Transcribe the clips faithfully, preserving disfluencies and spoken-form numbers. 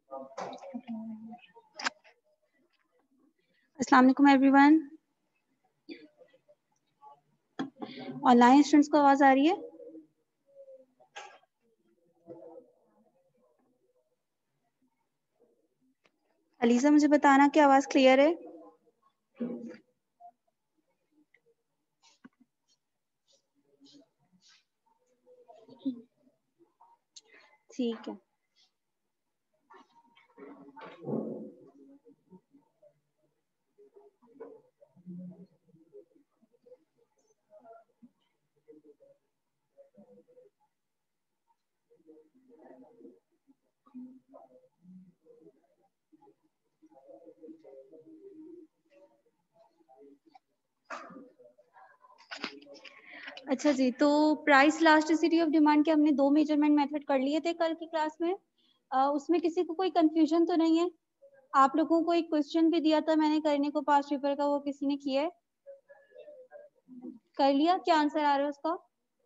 अस्सलाम वालेकुम everyone. Online students को आवाज आ रही है? अलीजा मुझे बताना कि आवाज क्लियर है? ठीक है। अच्छा जी, तो प्राइस इलास्टिसिटी ऑफ डिमांड के हमने दो मेजरमेंट मेथड कर लिए थे कल की क्लास में। आ, उसमें किसी को कोई कंफ्यूजन तो नहीं है? आप लोगों को एक क्वेश्चन भी दिया था मैंने करने को पास्ट पेपर का, वो किसी ने किया है? कर लिया? क्या आंसर आ रहा है उसका?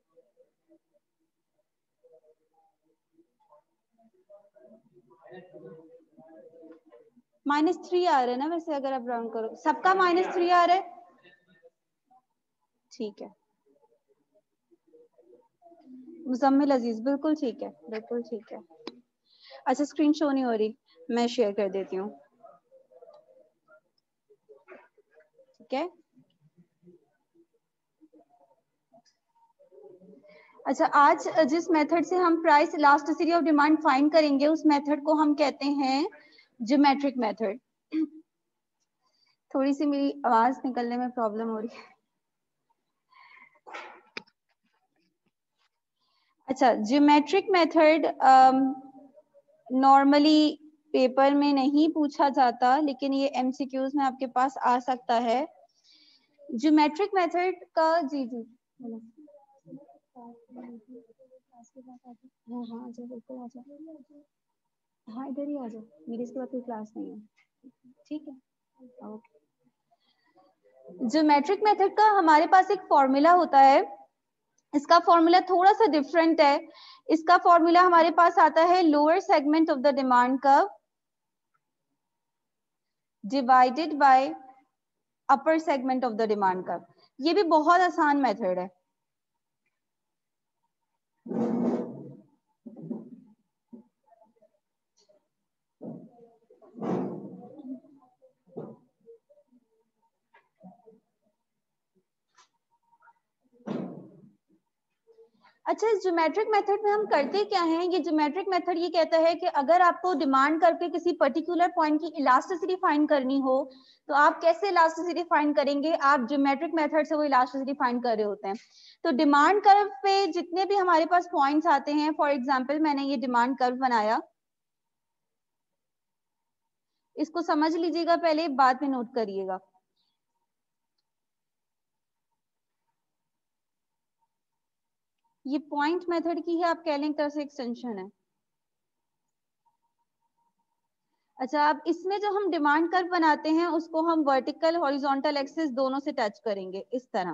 माइनस थ्री आ रहा है ना वैसे, अगर आप राउंड करो सबका माइनस थ्री आ रहा है। ठीक है मुजम्मिल अजीज, बिल्कुल ठीक है, बिल्कुल ठीक है। अच्छा स्क्रीन शो नहीं हो रही, मैं शेयर कर देती हूँ। ठीक है। अच्छा, आज जिस मेथड से हम price elasticity of demand find करेंगे उस मेथड को हम कहते हैं ज्योमेट्रिक मेथड। थोड़ी सी मेरी आवाज निकलने में प्रॉब्लम हो रही है। अच्छा, ज्योमेट्रिक मेथड नॉर्मली पेपर में नहीं पूछा जाता, लेकिन ये एमसीक्यूज में आपके पास आ सकता है। ज्योमेट्रिक मेथड का जी जी हाँ हाँ आजा, बिल्कुल आजा। हाँ इधर ही आ जाओ, मेरी इसके बाद कोई क्लास नहीं है। ठीक है ओके। ज्योमेट्रिक मेथड का हमारे पास एक फॉर्मूला होता है। इसका फॉर्मूला थोड़ा सा डिफरेंट है। इसका फॉर्मूला हमारे पास आता है lower segment of the demand curve divided by upper segment of the demand curve. ये भी बहुत आसान मेथड है। अच्छा, इस ज्योमेट्रिक मेथड में हम करते क्या हैं? ये ज्योमेट्रिक मेथड ये कहता है कि अगर आपको डिमांड करके किसी पर्टिकुलर पॉइंट की इलास्टिसिटी फाइंड करनी हो तो आप कैसे इलास्टिसिटी फाइंड करेंगे? आप ज्योमेट्रिक मेथड से वो इलास्टिसिटी फाइंड कर रहे होते हैं। तो डिमांड कर्व पे जितने भी हमारे पास पॉइंट्स आते हैं, फॉर एग्जाम्पल मैंने ये डिमांड कर्व बनाया, इसको समझ लीजिएगा, पहले बाद में नोट करिएगा। ये पॉइंट मेथड की है, आप कह लें एक तरह से एक्सटेंशन है। अच्छा, अब इसमें जो हम डिमांड कर्व बनाते हैं उसको हम वर्टिकल हॉरिजॉन्टल एक्सिस दोनों से टच करेंगे इस तरह।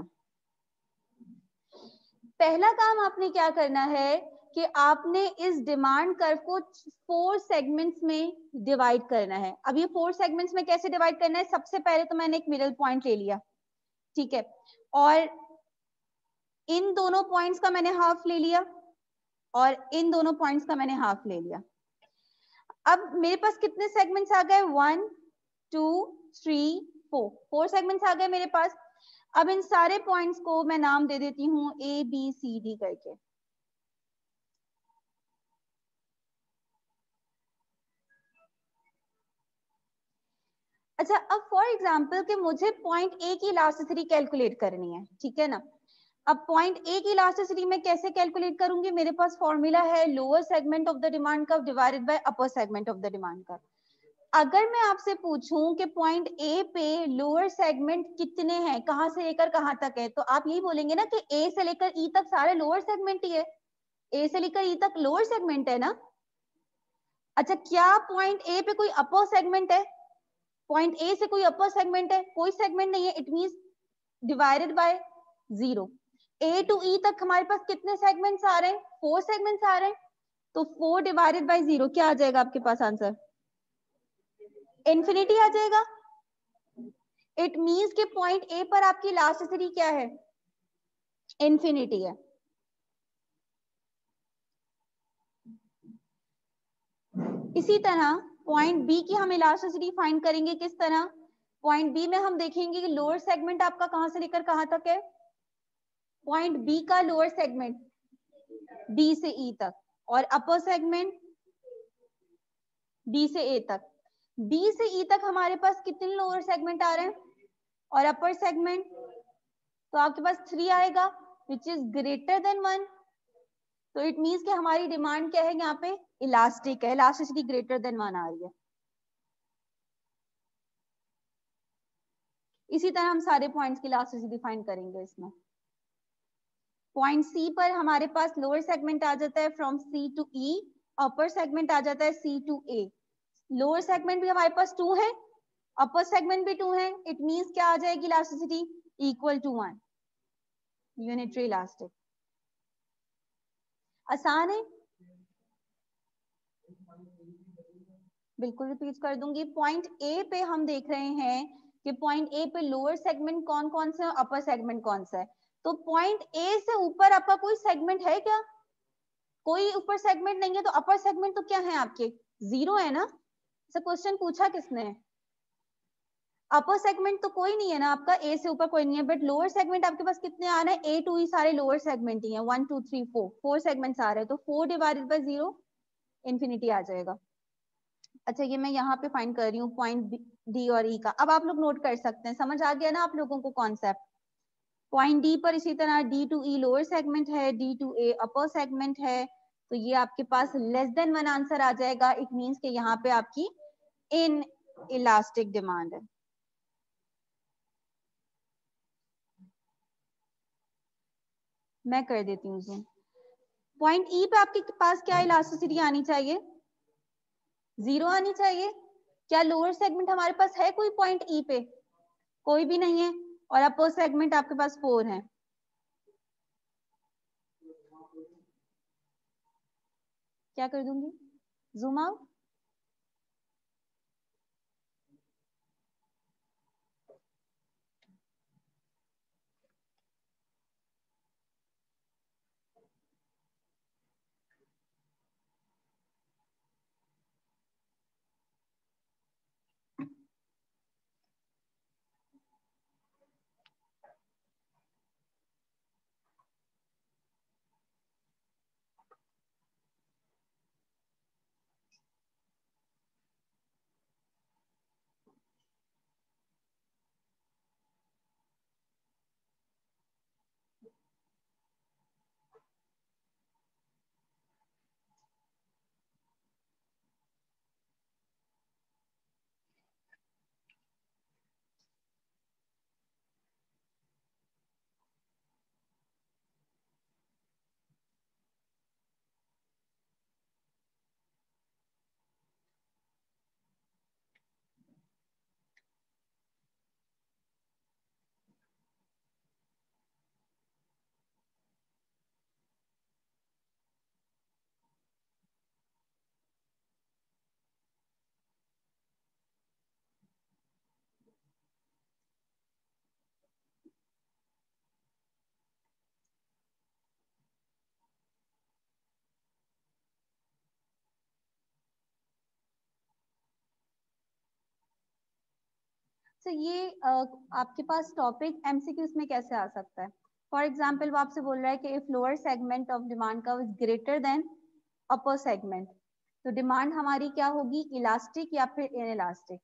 पहला काम आपने क्या करना है कि आपने इस डिमांड कर्व को फोर सेगमेंट्स में डिवाइड करना है। अब ये फोर सेगमेंट्स में कैसे डिवाइड करना है? सबसे पहले तो मैंने एक मिडिल पॉइंट ले लिया, ठीक है, और इन दोनों पॉइंट्स का मैंने हाफ ले लिया और इन दोनों पॉइंट्स का मैंने हाफ ले लिया। अब मेरे पास कितने सेगमेंट्स आ गए? One two three four, four segments आ गए मेरे पास। अब इन सारे पॉइंट्स को मैं नाम दे देती हूँ ए बी सी डी करके। अच्छा, अब फॉर एग्जाम्पल कि मुझे पॉइंट ए की इलास्टिसिटी कैलकुलेट करनी है, ठीक है ना। अब पॉइंट ए की इलास्टिसिटी मैं कैसे कैलकुलेट करूंगी? मेरे पास फॉर्मूला है lower segment of the demand curve divided by upper segment of the demand curve. अगर मैं आपसे पूछूं कि पॉइंट ए पे लोअर सेगमेंट कितने हैं, कहां से लेकर कहां तक है, तो आप यही बोलेंगे ना कि ए से लेकर ई तक सारे लोअर सेगमेंट ही है। ए से लेकर ई तक लोअर सेगमेंट है ना। अच्छा, क्या पॉइंट ए पे कोई अपर सेगमेंट है? पॉइंट ए से कोई अपर सेगमेंट है? कोई सेगमेंट नहीं है। It means divided by zero. A to E तक हमारे पास कितने सेगमेंट्स आ रहे हैं? फोर सेगमेंट्स आ रहे हैं। तो फोर डिवाइडेड बाय जीरो क्या आ जाएगा आपके पास आंसर? इन्फिनिटी आ जाएगा। इट मीन्स के पॉइंट ए पर आपकी इलास्टिसिटी क्या है, इन्फिनिटी है। इसी तरह पॉइंट बी की हम इलास्टिसिटी फाइंड करेंगे किस तरह, पॉइंट बी में हम देखेंगे कि लोअर सेगमेंट आपका कहां से लेकर कहां तक है, पॉइंट बी का लोअर सेगमेंट बी से ई तक, और अपर सेगमेंट बी से ए तक। बी से ई तक हमारे पास कितने लोअर सेगमेंट आ रहे हैं और अपर सेगमेंट, तो आपके पास थ्री आएगा which is greater than one. तो इट मीन्स कि हमारी डिमांड क्या है यहाँ पे, इलास्टिक है, इलास्टिसिटी ग्रेटर देन वन आ रही है। इसी तरह हम सारे पॉइंट्स की इलास्टिसिटी फाइंड करेंगे इसमें। पॉइंट सी पर हमारे पास लोअर सेगमेंट आ जाता है from C to E, upper segment आ जाता है C to A. Lower segment भी हमारे पास टू है, अपर सेगमेंट भी टू है, इट मीन्स क्या आ जाएगी elasticity, equal to one, unitary elastic. आसान है, बिल्कुल रिपीट कर दूंगी। पॉइंट ए पे हम देख रहे हैं कि पॉइंट ए पे लोअर सेगमेंट कौन कौन सा है, अपर सेगमेंट कौन सा है। तो पॉइंट ए से ऊपर आपका कोई सेगमेंट है क्या, कोई ऊपर सेगमेंट नहीं है, तो अपर सेगमेंट तो क्या है आपके, जीरो है ना। ऐसा क्वेश्चन पूछा किसने, अपर सेगमेंट तो कोई नहीं है ना आपका, ए से ऊपर कोई नहीं है, बट लोअर सेगमेंट आपके पास कितने आ रहे हैं, ए टू ई सारे लोअर सेगमेंट ही हैं, one two three four, four segments आ रहे हैं, तो four divided by zero infinity आ जाएगा। अच्छा ये मैं यहाँ पे फाइंड कर रही हूँ पॉइंट डी और ई का। अब आप लोग नोट कर सकते हैं, समझ आ गया ना आप लोगों को कॉन्सेप्ट। पॉइंट डी पर इसी तरह D to E lower segment है, D to A upper segment है, तो ये आपके पास लेस देन वन आंसर आ जाएगा। इट मीन्स कि यहाँ पे आपकी इन इलास्टिक डिमांड है। मैं कर देती हूँ जूम। पॉइंट ई पे आपके पास क्या इलास्टिसिटी आनी चाहिए, जीरो आनी चाहिए। क्या लोअर सेगमेंट हमारे पास है कोई पॉइंट ई पे, कोई भी नहीं है, और अपर सेगमेंट आपके पास फोर है। क्या कर दूंगी, जूम आउट। तो ये आपके पास टॉपिक एमसीक्यूज में कैसे आ सकता है। फॉर एग्जाम्पल वो आपसे बोल रहा है कि if lower segment of demand curve is greater than upper segment, तो डिमांड हमारी क्या होगी, इलास्टिक या फिर इनइलास्टिक।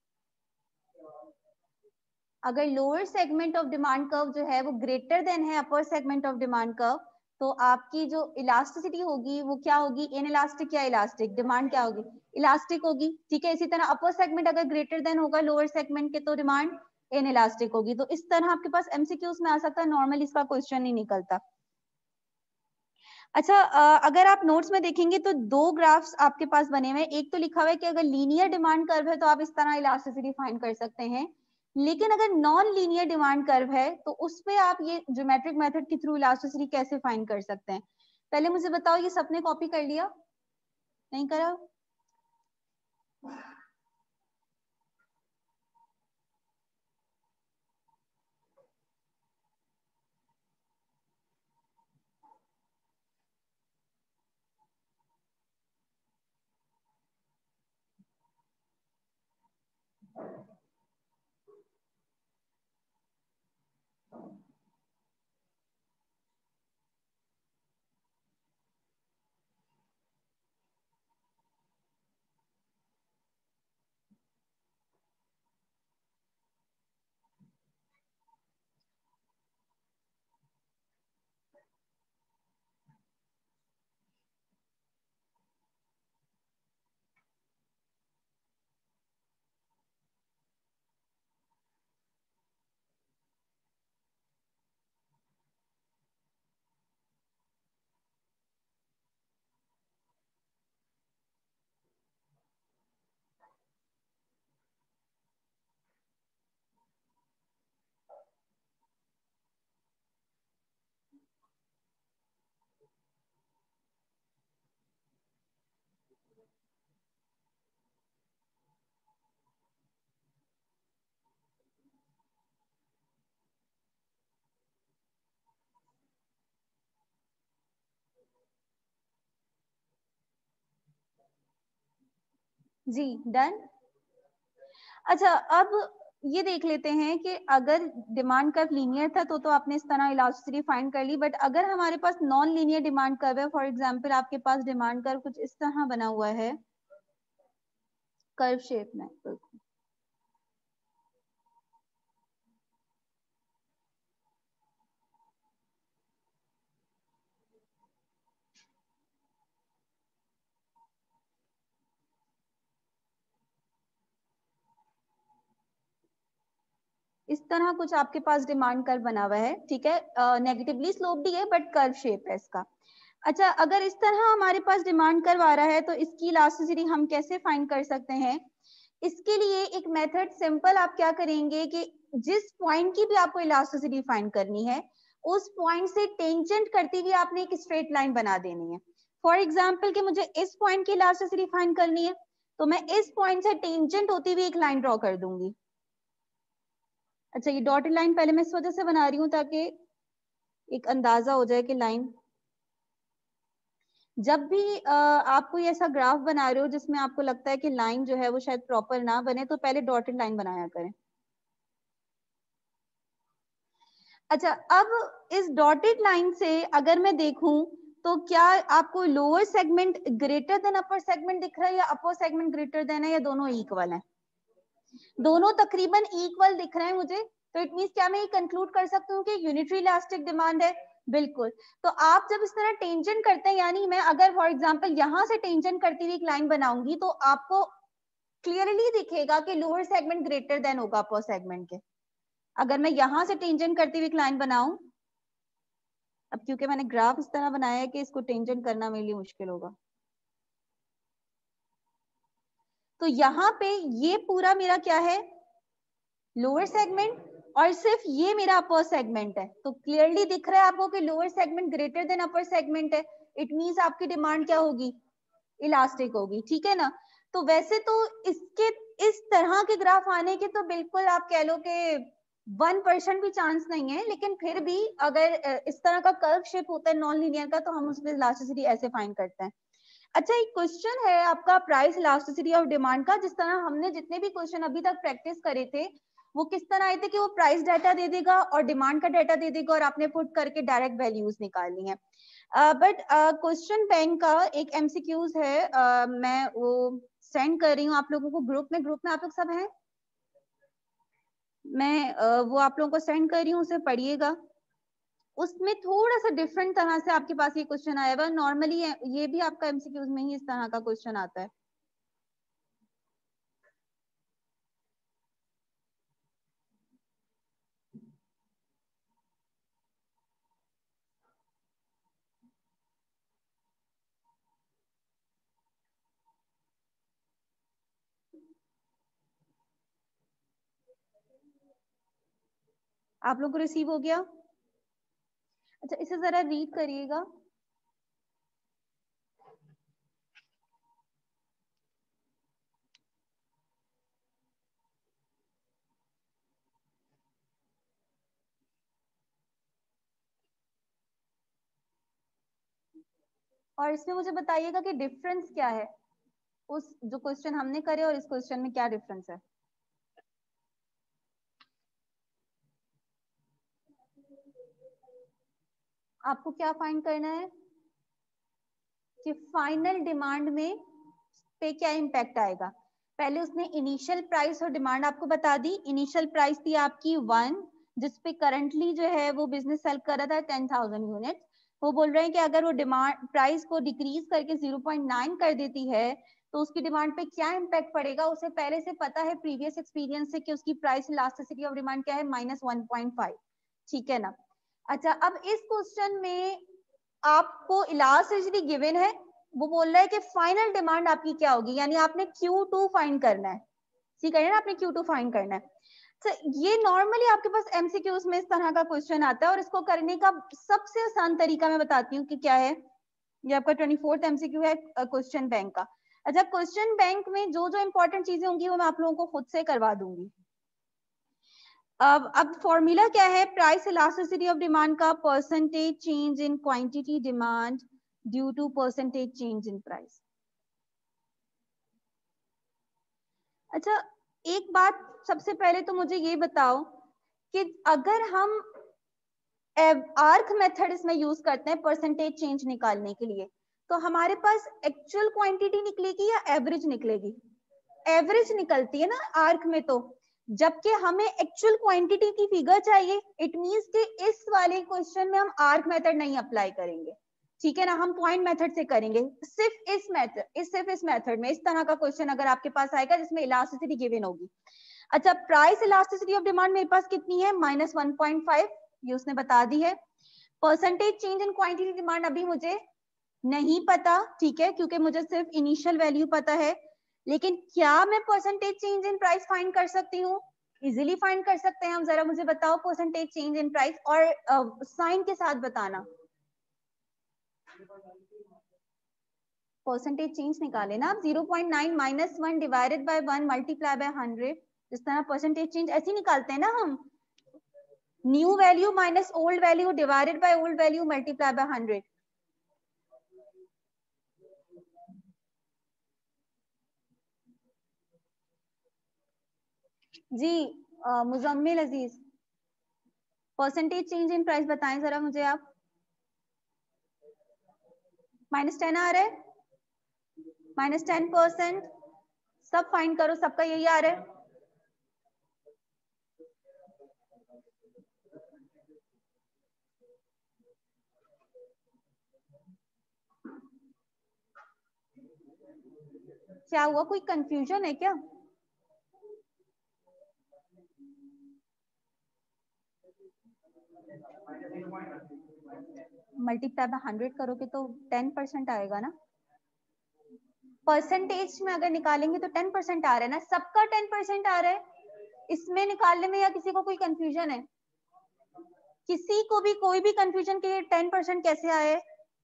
अगर lower segment of demand curve जो है वो ग्रेटर देन है upper segment of demand curve, तो आपकी जो इलास्टिसिटी होगी वो क्या होगी, इनइलास्टिक या इलास्टिक, डिमांड क्या होगी, इलास्टिक होगी। ठीक है, इसी तरह अपर सेगमेंट अगर ग्रेटर देन होगा लोअर सेगमेंट के, तो डिमांड इनइलास्टिक होगी। तो इस तरह आपके पास एमसीक्यूज में आ सकता है, नॉर्मली इसका क्वेश्चन नहीं निकलता। अच्छा, अगर आप नोट्स में देखेंगे तो दो ग्राफ्स आपके पास बने हुए हैं। एक तो लिखा हुआ है कि अगर लीनियर डिमांड कर्व है तो आप इस तरह इलास्टिसिटी फाइंड कर सकते हैं, लेकिन अगर नॉन लीनियर डिमांड कर्व है तो उस पे आप ये ज्योमेट्रिक मेथड के थ्रू इलास्टिसिटी कैसे फाइंड कर सकते हैं। पहले मुझे बताओ, ये सबने कॉपी कर लिया, नहीं करा? जी डन। अच्छा अब ये देख लेते हैं कि अगर डिमांड कर्व लीनियर था तो तो आपने इस तरह इलास्टिसिटी फाइंड कर ली, बट अगर हमारे पास नॉन लीनियर डिमांड कर्व है, फॉर एग्जांपल आपके पास डिमांड कर्व कुछ इस तरह बना हुआ है कर्व शेप में, इस तरह कुछ आपके पास डिमांड कर्व बना हुआ है, ठीक है, नेगेटिवली स्लोप्ड ही है बट कर्व शेप है इसका। अच्छा अगर इस तरह हमारे पास डिमांड कर्व आ रहा है तो इसकी इलास्टिसिटी हम कैसे फाइंड कर सकते हैं? इसके लिए एक मेथड सिंपल, आप क्या करेंगे कि जिस पॉइंट की भी आपको इलास्टिसिटी फाइंड करनी है उस पॉइंट से टेंजेंट करती हुई आपने एक स्ट्रेट लाइन बना देनी है। फॉर एग्जांपल कि मुझे इस पॉइंट की इलास्टिसिटी फाइंड करनी है तो मैं इस पॉइंट से टेंजेंट होती हुई एक लाइन ड्रॉ कर दूंगी। अच्छा ये डॉटेड लाइन पहले मैं इस वजह से बना रही हूँ ताकि एक अंदाजा हो जाए कि लाइन, जब भी आ, आप कोई ऐसा ग्राफ बना रहे हो जिसमें आपको लगता है कि लाइन जो है वो शायद प्रॉपर ना बने तो पहले डॉटेड लाइन बनाया करें। अच्छा अब इस डॉटेड लाइन से अगर मैं देखूं तो क्या आपको lower segment greater than upper segment दिख रहा है या अपर सेगमेंट ग्रेटर देन है या दोनों इक्वल है? दोनों तकरीबन इक्वल दिख रहे हैं मुझे, तो इट मींस क्या मैं ये कंक्लूड कर सकती हूँ कि यूनिटरी इलास्टिक डिमांड है? बिल्कुल। तो आप जब इस तरह टेंजेंट करते हैं, यानी मैं अगर फॉर एग्जांपल यहां से टेंजेंट करती हुई एक लाइन बनाऊंगी तो आपको क्लियरली दिखेगा कि लोअर सेगमेंट ग्रेटर देन होगा अपर सेगमेंट के। अगर मैं यहां से टेंजेंट करती हुई एक लाइन बनाऊं, अब क्योंकि मैंने ग्राफ इस तरह बनाया है कि इसको टेंजेंट करना मेरे लिए मुश्किल होगा, तो यहाँ पे ये पूरा मेरा क्या है, लोअर सेगमेंट, और सिर्फ ये मेरा अपर सेगमेंट है। तो क्लियरली दिख रहा है आपको कि lower segment greater than upper segment है, इट मींस आपकी डिमांड क्या होगी, इलास्टिक होगी, ठीक है ना। तो वैसे तो इसके इस तरह के ग्राफ आने के तो बिल्कुल आप कह लो कि वन परसेंट भी चांस नहीं है, लेकिन फिर भी अगर इस तरह का कर्व शेप होता है नॉन लीनियर का तो हम उसमें इलास्टिसिटी ऐसे फाइंड करते हैं। अच्छा एक क्वेश्चन है आपका प्राइस इलास्टिसिटी ऑफ डिमांड का, जिस तरह हमने जितने भी क्वेश्चन अभी तक प्रैक्टिस करे थे वो किस तरह आए थे कि वो प्राइस डाटा दे देगा और डिमांड का डाटा दे देगा और आपने पुट करके डायरेक्ट वैल्यूज निकालनी है। बट क्वेश्चन बैंक का एक एमसीक्यूज है, uh, मैं वो सेंड कर रही हूँ आप लोगों को ग्रुप में, ग्रुप में आप लोग सब हैं, मैं uh, वो आप लोगों को सेंड कर रही हूँ, उसे पढ़िएगा। उसमें थोड़ा सा डिफरेंट तरह से आपके पास ये क्वेश्चन आया हुआ, नॉर्मली ये भी आपका एमसीक्यूज में ही इस तरह का क्वेश्चन आता है। आप लोग को रिसीव हो गया? अच्छा इसे जरा रीड करिएगा। और इसमें मुझे बताइएगा कि डिफरेंस क्या है उस जो क्वेश्चन हमने करे और इस क्वेश्चन में क्या डिफरेंस है। आपको क्या फाइंड करना है कि फाइनल डिमांड में पे क्या इम्पैक्ट आएगा। पहले उसने इनिशियल प्राइस और डिमांड आपको बता दी। इनिशियल प्राइस थी आपकी वन, जिसपे करंटली जो है वो बिजनेस सेल कर रहा था टेन थाउजेंड यूनिट। वो बोल रहे हैं कि अगर वो डिमांड प्राइस को डिक्रीज करके जीरो पॉइंट नाइन कर देती है तो उसकी डिमांड पे क्या इम्पैक्ट पड़ेगा, उसे पहले से पता है प्रीवियस एक्सपीरियंस से कि उसकी प्राइस इलास्टिसिटी ऑफ डिमांड क्या है, माइनस वन पॉइंट फाइव, ठीक है ना। अच्छा अब इस क्वेश्चन में आपको इलास्टिसिटी गिवन है, वो बोल रहा है कि फाइनल डिमांड आपकी क्या होगी, यानी आपने क्यू टू फाइंड करना है, ठीक है ना, आपने क्यू टू फाइंड करना है। तो ये नॉर्मली आपके पास एमसीक्यूज में इस तरह का क्वेश्चन आता है और इसको करने का सबसे आसान तरीका मैं बताती हूँ कि क्या है। ये आपका ट्वेंटी फोर्थ एमसीक्यू है क्वेश्चन बैंक का। अच्छा क्वेश्चन बैंक में जो जो इंपॉर्टेंट चीजें होंगी वो मैं आप लोगों को खुद से करवा दूंगी। अब अब फॉर्मूला क्या है, प्राइस इलास्टिसिटी ऑफ डिमांड का percentage change in quantity demand due to percentage change in price. अच्छा, एक बात सबसे पहले तो मुझे ये बताओ कि अगर हम आर्क मेथड इसमें यूज करते हैं परसेंटेज चेंज निकालने के लिए, तो हमारे पास एक्चुअल क्वांटिटी निकलेगी या एवरेज निकलेगी? एवरेज निकलती है ना आर्क में तो, जबकि हमें एक्चुअल क्वांटिटी की फिगर चाहिए। इट मींस कि इस वाले क्वेश्चन में हम आर्क मेथड नहीं अप्लाई करेंगे, ठीक है ना, हम पॉइंट मेथड से करेंगे। सिर्फ इस मेथड इस सिर्फ इस मेथड में इस तरह का क्वेश्चन अगर आपके पास आएगा जिसमें इलास्टिसिटी गिवन होगी। अच्छा, प्राइस इलास्टिसिटी ऑफ डिमांड मेरे पास कितनी है? माइनस वन पॉइंट फाइव, ये उसने बता दी है। Percentage change in quantity demand अभी मुझे नहीं पता, ठीक है, क्योंकि मुझे सिर्फ इनिशियल वैल्यू पता है। लेकिन क्या मैं percentage change in price find कर सकती हूँ? इजीली फाइंड कर सकते हैं हम। जरा मुझे बताओ परसेंटेज चेंज इन प्राइस, और साइन uh, के साथ बताना। परसेंटेज चेंज निकाले ना आप, zero point nine minus one divided by one multiply by hundred, इस तरह परसेंटेज चेंज ऐसे निकालते हैं ना हम। New value minus old value divided by old value multiply by hundred. जी Muzammil Aziz, percentage change in price बताएं जरा मुझे आप। माइनस टेन आ रहा है, माइनस टेन परसेंट, सब फाइंड करो, सबका यही आ रहा है। क्या हुआ, कोई कंफ्यूजन है क्या? मल्टीप्लाई बाय हंड्रेड करोगे तो टेन परसेंट आएगा ना। परसेंटेज में अगर निकालेंगे तो टेन परसेंट आ रहा है ना, सबका टेन परसेंट आ रहा है। इसमें निकालने में या किसी को कोई कंफ्यूजन है? किसी को भी कोई भी कंफ्यूजन के टेन परसेंट कैसे आए?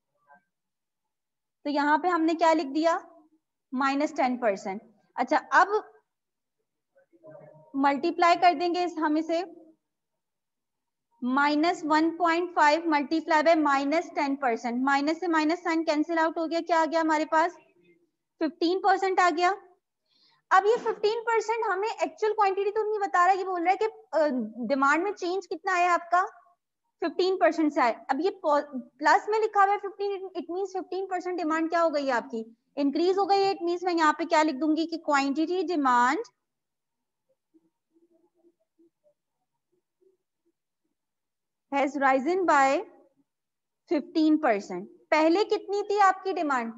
तो यहाँ पे हमने क्या लिख दिया? Minus ten percent. अच्छा, अब मल्टीप्लाई कर देंगे इस हम इसे, minus one point five multiply by minus ten percent, minus से माइनस साइन कैंसिल आउट हो गया, क्या आ गया हमारे पास? फिफ्टीन परसेंट आ गया। अब ये फिफ्टीन परसेंट हमें एक्चुअल क्वांटिटी तो नहीं बता रहा, ये बोल रहा है कि डिमांड में चेंज कितना है आपका? फिफ्टीन परसेंट से आए। अब ये प्लस में लिखा हुआ है fifteen, it means fifteen percent demand क्या हो गई है आपकी? इंक्रीज हो गई है। इट मींस मैं यहाँ पे क्या लिख दूंगी कि quantity demand has risen by fifteen percent. पहले कितनी थी आपकी डिमांड?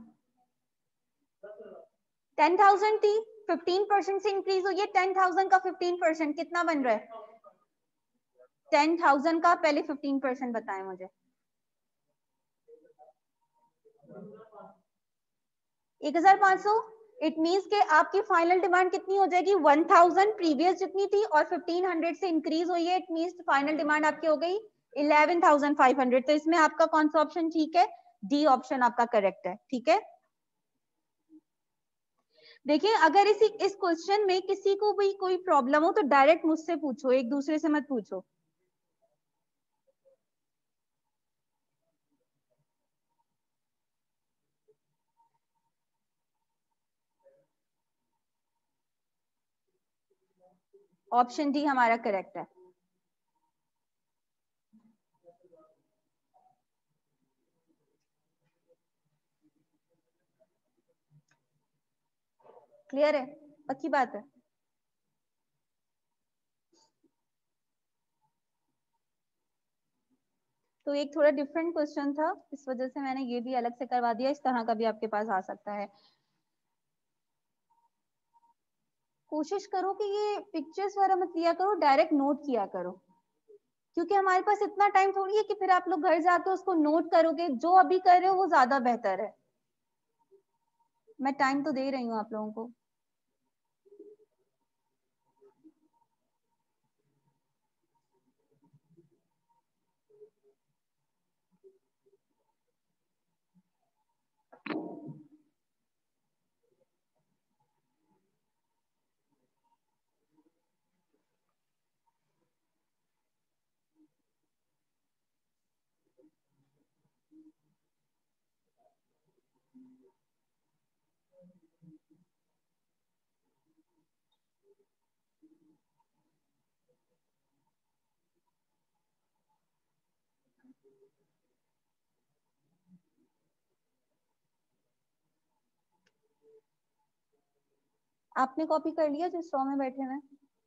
टेन थाउजेंड थी, फिफ्टीन परसेंट से इंक्रीज हुई है टेन थाउजेंड का फिफ्टीन परसेंट कितना बन रहा है? टेन थाउजेंड का पहले फिफ्टीन परसेंट बताएं मुझे। एक हजार पांच सौ। इट मींस के आपकी फाइनल डिमांड कितनी हो जाएगी? वन थाउजेंड प्रीवियस जितनी थी और फिफ्टीन हंड्रेड से इंक्रीज हुई है। इट मींस फाइनल डिमांड आपकी हो गई इलेवन थाउजेंड फाइव हंड्रेड। तो इसमें आपका कौन सा ऑप्शन ठीक है? डी ऑप्शन आपका करेक्ट है, ठीक है। देखिए, अगर इसी इस क्वेश्चन में किसी को भी कोई प्रॉब्लम हो तो डायरेक्ट मुझसे पूछो, एक दूसरे से मत पूछो। ऑप्शन डी हमारा करेक्ट है। क्लियर है, पक्की बात है। तो एक थोड़ा डिफरेंट क्वेश्चन था, इस वजह से मैंने ये भी अलग से करवा दिया। इस तरह का भी आपके पास आ सकता है। कोशिश करो कि ये पिक्चर्स वगैरह मत लिया करो, डायरेक्ट नोट किया करो, क्योंकि हमारे पास इतना टाइम थोड़ी है कि फिर आप लोग घर जाके उसको नोट करोगे। जो अभी कर रहे हो वो ज्यादा बेहतर है। मैं टाइम तो दे रही हूँ आप लोगों को। आपने कॉपी कर लिया जो स्ट्रॉ में बैठे हुए?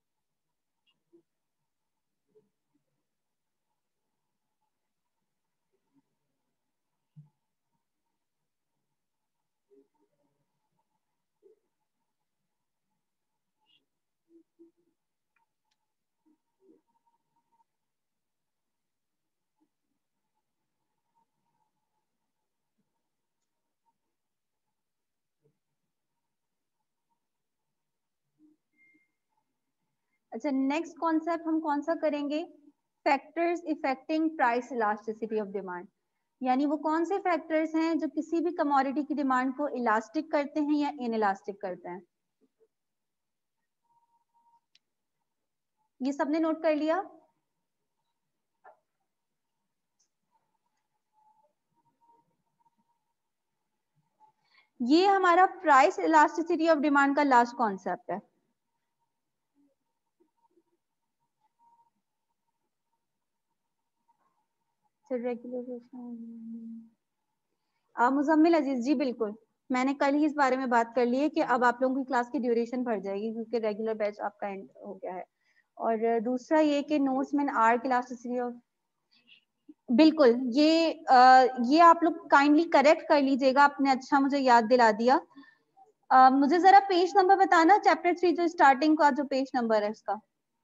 अच्छा, नेक्स्ट कॉन्सेप्ट हम कौन सा करेंगे? Factors affecting price elasticity of demand. यानी वो कौन से फैक्टर्स हैं जो किसी भी कमोडिटी की डिमांड को इलास्टिक करते हैं या इनइलास्टिक करते हैं। ये सबने नोट कर लिया? ये हमारा प्राइस इलास्टिसिटी ऑफ डिमांड का लास्ट कॉन्सेप्ट है। मुजम्मिल अजीज जी, बिल्कुल मैंने कल ही इस बारे में बात कर ली है कि अब आप लोगों की क्लास की ड्यूरेशन बढ़ जाएगी क्योंकि रेगुलर बैच आपका एंड हो गया है। और दूसरा ये कि नोट्स में आर्क इलास्टिसिटी ऑफ, बिल्कुल ये आ, ये आप लोग काइंडली करेक्ट कर लीजिएगा, आपने अच्छा मुझे याद दिला दिया। आ, मुझे जरा पेज नंबर बताना, चैप्टर थ्री जो स्टार्टिंग का जो पेज नंबर है उसका।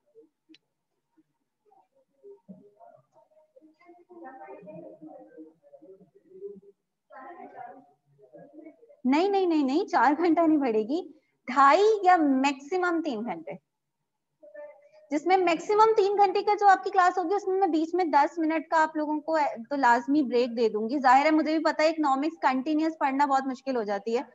नहीं नहीं नहीं नहीं, चार घंटा नहीं बढ़ेगी, ढाई या मैक्सिमम तीन घंटे, जिसमें मैक्सिमम तीन घंटे का जो आपकी क्लास होगी उसमें मैं बीच में दस मिनट का आप लोगों को तो लाजमी ब्रेक दे दूंगी। जाहिर है मुझे भी पता है इकोनॉमिक्स कंटिन्यूअस पढ़ना बहुत मुश्किल हो जाती है।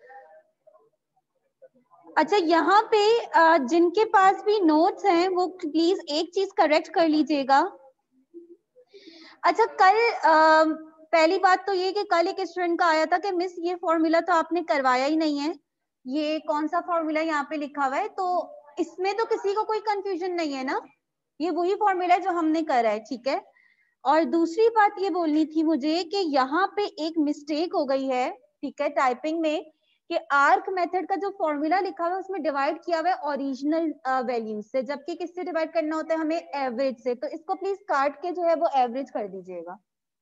अच्छा, यहाँ पे जिनके पास भी नोट्स हैं वो प्लीज एक चीज करेक्ट कर लीजिएगा। अच्छा, कल आ, पहली बात तो ये कि कल एक स्टूडेंट का आया था कि मिस ये फॉर्मूला तो आपने करवाया ही नहीं है, ये कौन सा फॉर्मूला यहाँ पे लिखा हुआ है, तो इसमें तो किसी को कोई कंफ्यूजन नहीं है ना, ये वही फॉर्मूला है जो हमने करा है, ठीक है। और दूसरी बात ये बोलनी थी मुझे कि यहाँ पे एक मिस्टेक हो गई है, ठीक है, टाइपिंग में, कि आर्क मेथड का जो फॉर्मूला लिखा हुआ है उसमें डिवाइड किया हुआ है ओरिजिनल वैल्यू से, जबकि किससे डिवाइड करना होता है हमें? एवरेज से। तो इसको प्लीज काट के जो है वो एवरेज कर दीजिएगा।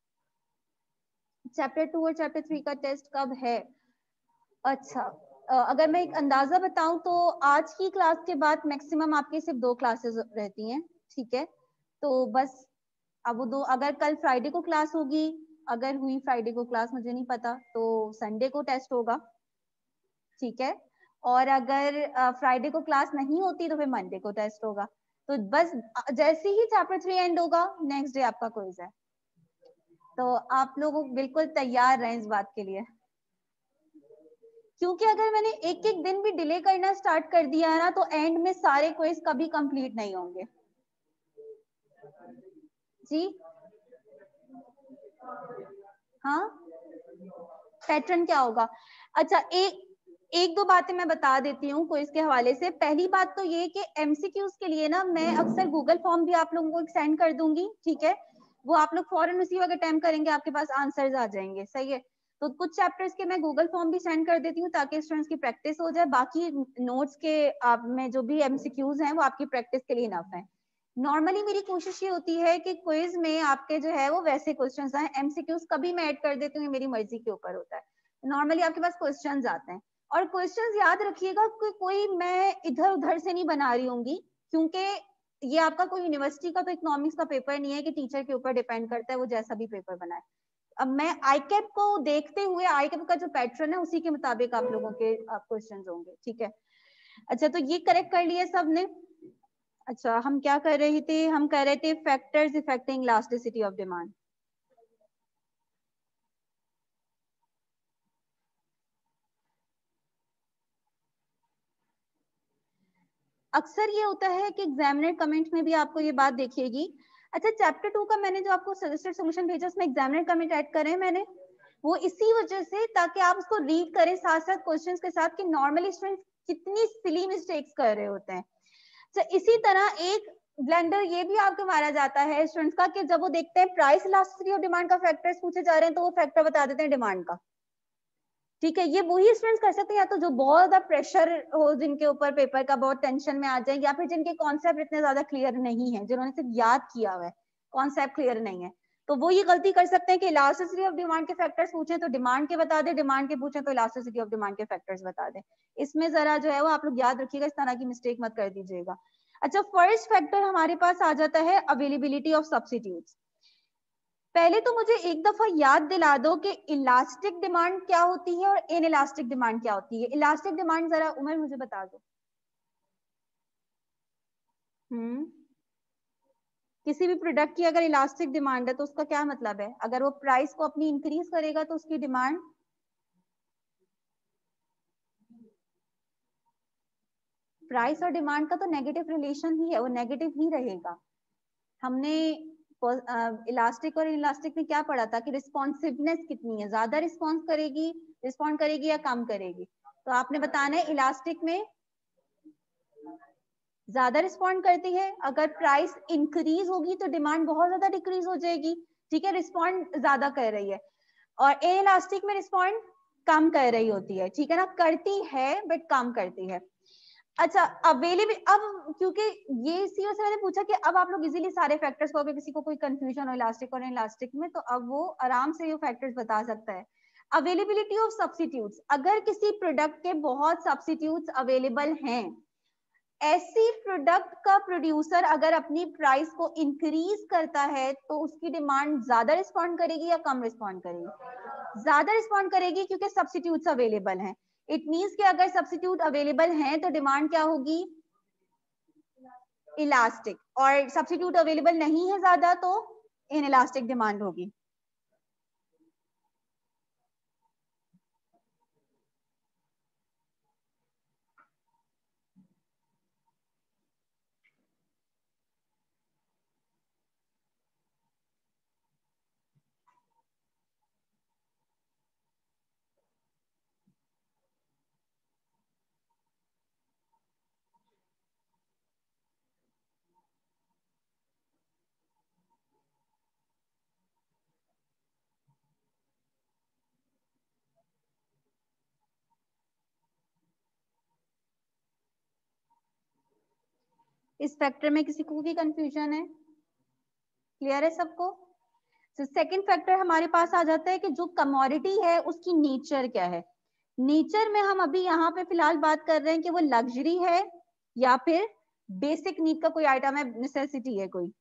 चैप्टर टू और चैप्टर थ्री का टेस्ट कब है? अच्छा, अगर मैं एक अंदाजा बताऊं तो आज की क्लास के बाद मैक्सिमम आपकी सिर्फ दो क्लासेस रहती हैं, ठीक है। तो बस अब वो दो, अगर कल फ्राइडे को क्लास होगी, अगर हुई फ्राइडे को क्लास मुझे नहीं पता, तो संडे को टेस्ट होगा, ठीक है। और अगर फ्राइडे को क्लास नहीं होती तो फिर मंडे को टेस्ट होगा। तो बस जैसे ही चैप्टर थ्री एंड होगा नेक्स्ट डे आपका क्विज है, तो आप लोग बिल्कुल तैयार रहें इस बात के लिए, क्योंकि अगर मैंने एक एक दिन भी डिले करना स्टार्ट कर दिया है ना तो एंड में सारे क्विज कभी कंप्लीट नहीं होंगे जी। हाँ, पैटर्न क्या होगा? अच्छा, एक एक दो बातें मैं बता देती हूँ क्विज के हवाले से। पहली बात तो ये कि एमसीक्यूज के लिए ना मैं अक्सर गूगल फॉर्म भी आप लोगों को सेंड कर दूंगी, ठीक है। वो आप लोग फौरन उसी वक्त अटेम्प्ट करेंगे, आपके पास आंसर्स आ जाएंगे, सही है। तो कुछ चैप्टर्स के मैं गूगल फॉर्म भी सेंड कर देती हूँ ताकि स्टूडेंट्स की प्रैक्टिस हो जाए। बाकी नोट्स के आप में जो भी एमसीक्यूज हैं वो आपकी प्रैक्टिस के लिए इनफ है। नॉर्मली मेरी कोशिश ये होती है कि क्विज में आपके जो है वो वैसे क्वेश्चंस आए, एमसीक्यूज कभी मैं ऐड कर देती हूँ, मेरी मर्जी के ऊपर होता है। नॉर्मली आपके पास क्वेश्चंस आते हैं, और क्वेश्चंस याद रखिएगा कि कोई मैं इधर उधर से नहीं बना रही होंगी, क्योंकि ये आपका कोई यूनिवर्सिटी का तो इकोनॉमिक्स का पेपर नहीं है कि टीचर के ऊपर डिपेंड करता है वो जैसा भी पेपर बनाए। अब मैं आईकैप को देखते हुए आईकैप का जो पैटर्न है उसी के मुताबिक आप लोगों के क्वेश्चंस होंगे, ठीक है। अच्छा, तो ये करेक्ट कर लिया सबने? अच्छा, हम क्या कर रहे थे? हम कर रहे थे factors affecting elasticity of demand. अक्सर ये होता है कि एग्जामिनर कमेंट में भी आपको ये बात देखिएगी। अच्छा, चैप्टर टू का मैंने जो आपको सजेस्टेड सॉल्यूशन भेजा उसमें एग्जामिनर कमेंट ऐड करे मैंने, वो इसी वजह से ताकि आप उसको रीड करें साथ साथ क्वेश्चंस के साथ कि नॉर्मली स्टूडेंट्स कितनी सिली मिस्टेक्स कर रहे होते हैं। तो इसी तरह एक ब्लेंडर ये भी आपको मारा जाता है स्टूडेंट्स का कि जब वो देखते हैं प्राइस इलास्टिसिटी और डिमांड का फैक्टर्स पूछे जा रहे हैं तो वो फैक्टर बता देते हैं डिमांड का, ठीक है, ये वही स्टूडेंट्स कर सकते हैं या तो जो बहुत ज्यादा प्रेशर हो, जिनके ऊपर पेपर का बहुत टेंशन में आ जाए, या फिर जिनके कॉन्सेप्ट इतने ज्यादा क्लियर नहीं है, जिन्होंने सिर्फ याद किया हुआ है, कॉन्सेप्ट क्लियर नहीं है, तो वो ये गलती कर सकते हैं कि इलास्टिसिटी ऑफ डिमांड के फैक्टर्स पूछे तो डिमांड के बता दे, डिमांड के पूछे तो इलास्टिसिटी ऑफ डिमांड के फैक्टर्स बता दे। इसमें जरा जो है वो आप लोग याद रखिएगा, इस तरह की मिस्टेक मत कर दीजिएगा। अच्छा, फर्स्ट फैक्टर हमारे पास आ जाता है अवेलेबिलिटी ऑफ सब्स्टिट्यूट्स। पहले तो मुझे एक दफा याद दिला दो कि इलास्टिक डिमांड क्या होती है और इन इलास्टिक डिमांड क्या होती है। इलास्टिक डिमांड जरा उमर मुझे बता दो। हम्म किसी भी प्रोडक्ट की अगर इलास्टिक डिमांड है तो उसका क्या मतलब है? अगर वो प्राइस को अपनी इंक्रीज करेगा तो उसकी डिमांड, प्राइस और डिमांड का तो नेगेटिव रिलेशन ही है, वो नेगेटिव ही रहेगा। हमने इलास्टिक और इलास्टिक में क्या पढ़ा था कि रिस्पॉन्सिवनेस कितनी है, ज्यादा रिस्पॉन्स करेगी, रिस्पॉन्ड करेगी या कम करेगी। तो आपने बताना है इलास्टिक में ज्यादा रिस्पॉन्ड करती है, अगर प्राइस इंक्रीज होगी तो डिमांड बहुत ज्यादा डिक्रीज हो जाएगी। ठीक है, रिस्पॉन्ड ज्यादा कर रही है। और ए इलास्टिक में रिस्पॉन्ड कम कर रही होती है। ठीक है ना, करती है बट कम करती है। अच्छा, अवेलेबल, अब क्योंकि ये इसी वजह से मैंने पूछा कि अब आप लोग इजीली सारे फैक्टर्स को, अगर किसी को कोई कंफ्यूजन हो इलास्टिक और इलास्टिक में, तो अब वो आराम से ये फैक्टर्स बता सकता है। अवेलेबिलिटी ऑफ सब्स्टिट्यूट्स, अगर किसी प्रोडक्ट के बहुत सब्स्टिट्यूट्स अवेलेबल हैं, ऐसी प्रोडक्ट का प्रोड्यूसर अगर अपनी प्राइस को इंक्रीज करता है तो उसकी डिमांड ज्यादा रिस्पॉन्ड करेगी या कम रिस्पॉन्ड करेगी? ज्यादा रिस्पॉन्ड करेगी, क्योंकि सब्स्टिट्यूट्स अवेलेबल हैं। इट मींस कि अगर सब्स्टिट्यूट अवेलेबल हैं तो डिमांड क्या होगी? इलास्टिक। और सब्स्टिट्यूट अवेलेबल नहीं है ज्यादा तो इन इलास्टिक डिमांड होगी। इस फैक्टर में किसी को भी कंफ्यूजन है? क्लियर है सबको? तो सेकंड फैक्टर हमारे पास आ जाता है कि जो कमोडिटी है उसकी नेचर क्या है। नेचर में हम अभी यहाँ पे फिलहाल बात कर रहे हैं कि वो लग्जरी है या फिर बेसिक नीड का कोई आइटम है, नेसेसिटी है कोई।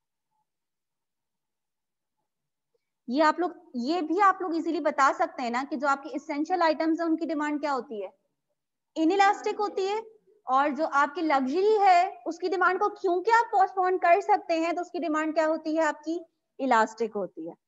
ये आप लोग, ये भी आप लोग इजीली बता सकते हैं ना कि जो आपके इसेंशियल आइटम्स है उनकी डिमांड क्या होती है? इनइलास्टिक होती है। और जो आपकी लग्जरी है उसकी डिमांड को क्योंकि आप पोस्टपोन कर सकते हैं तो उसकी डिमांड क्या होती है आपकी? इलास्टिक होती है।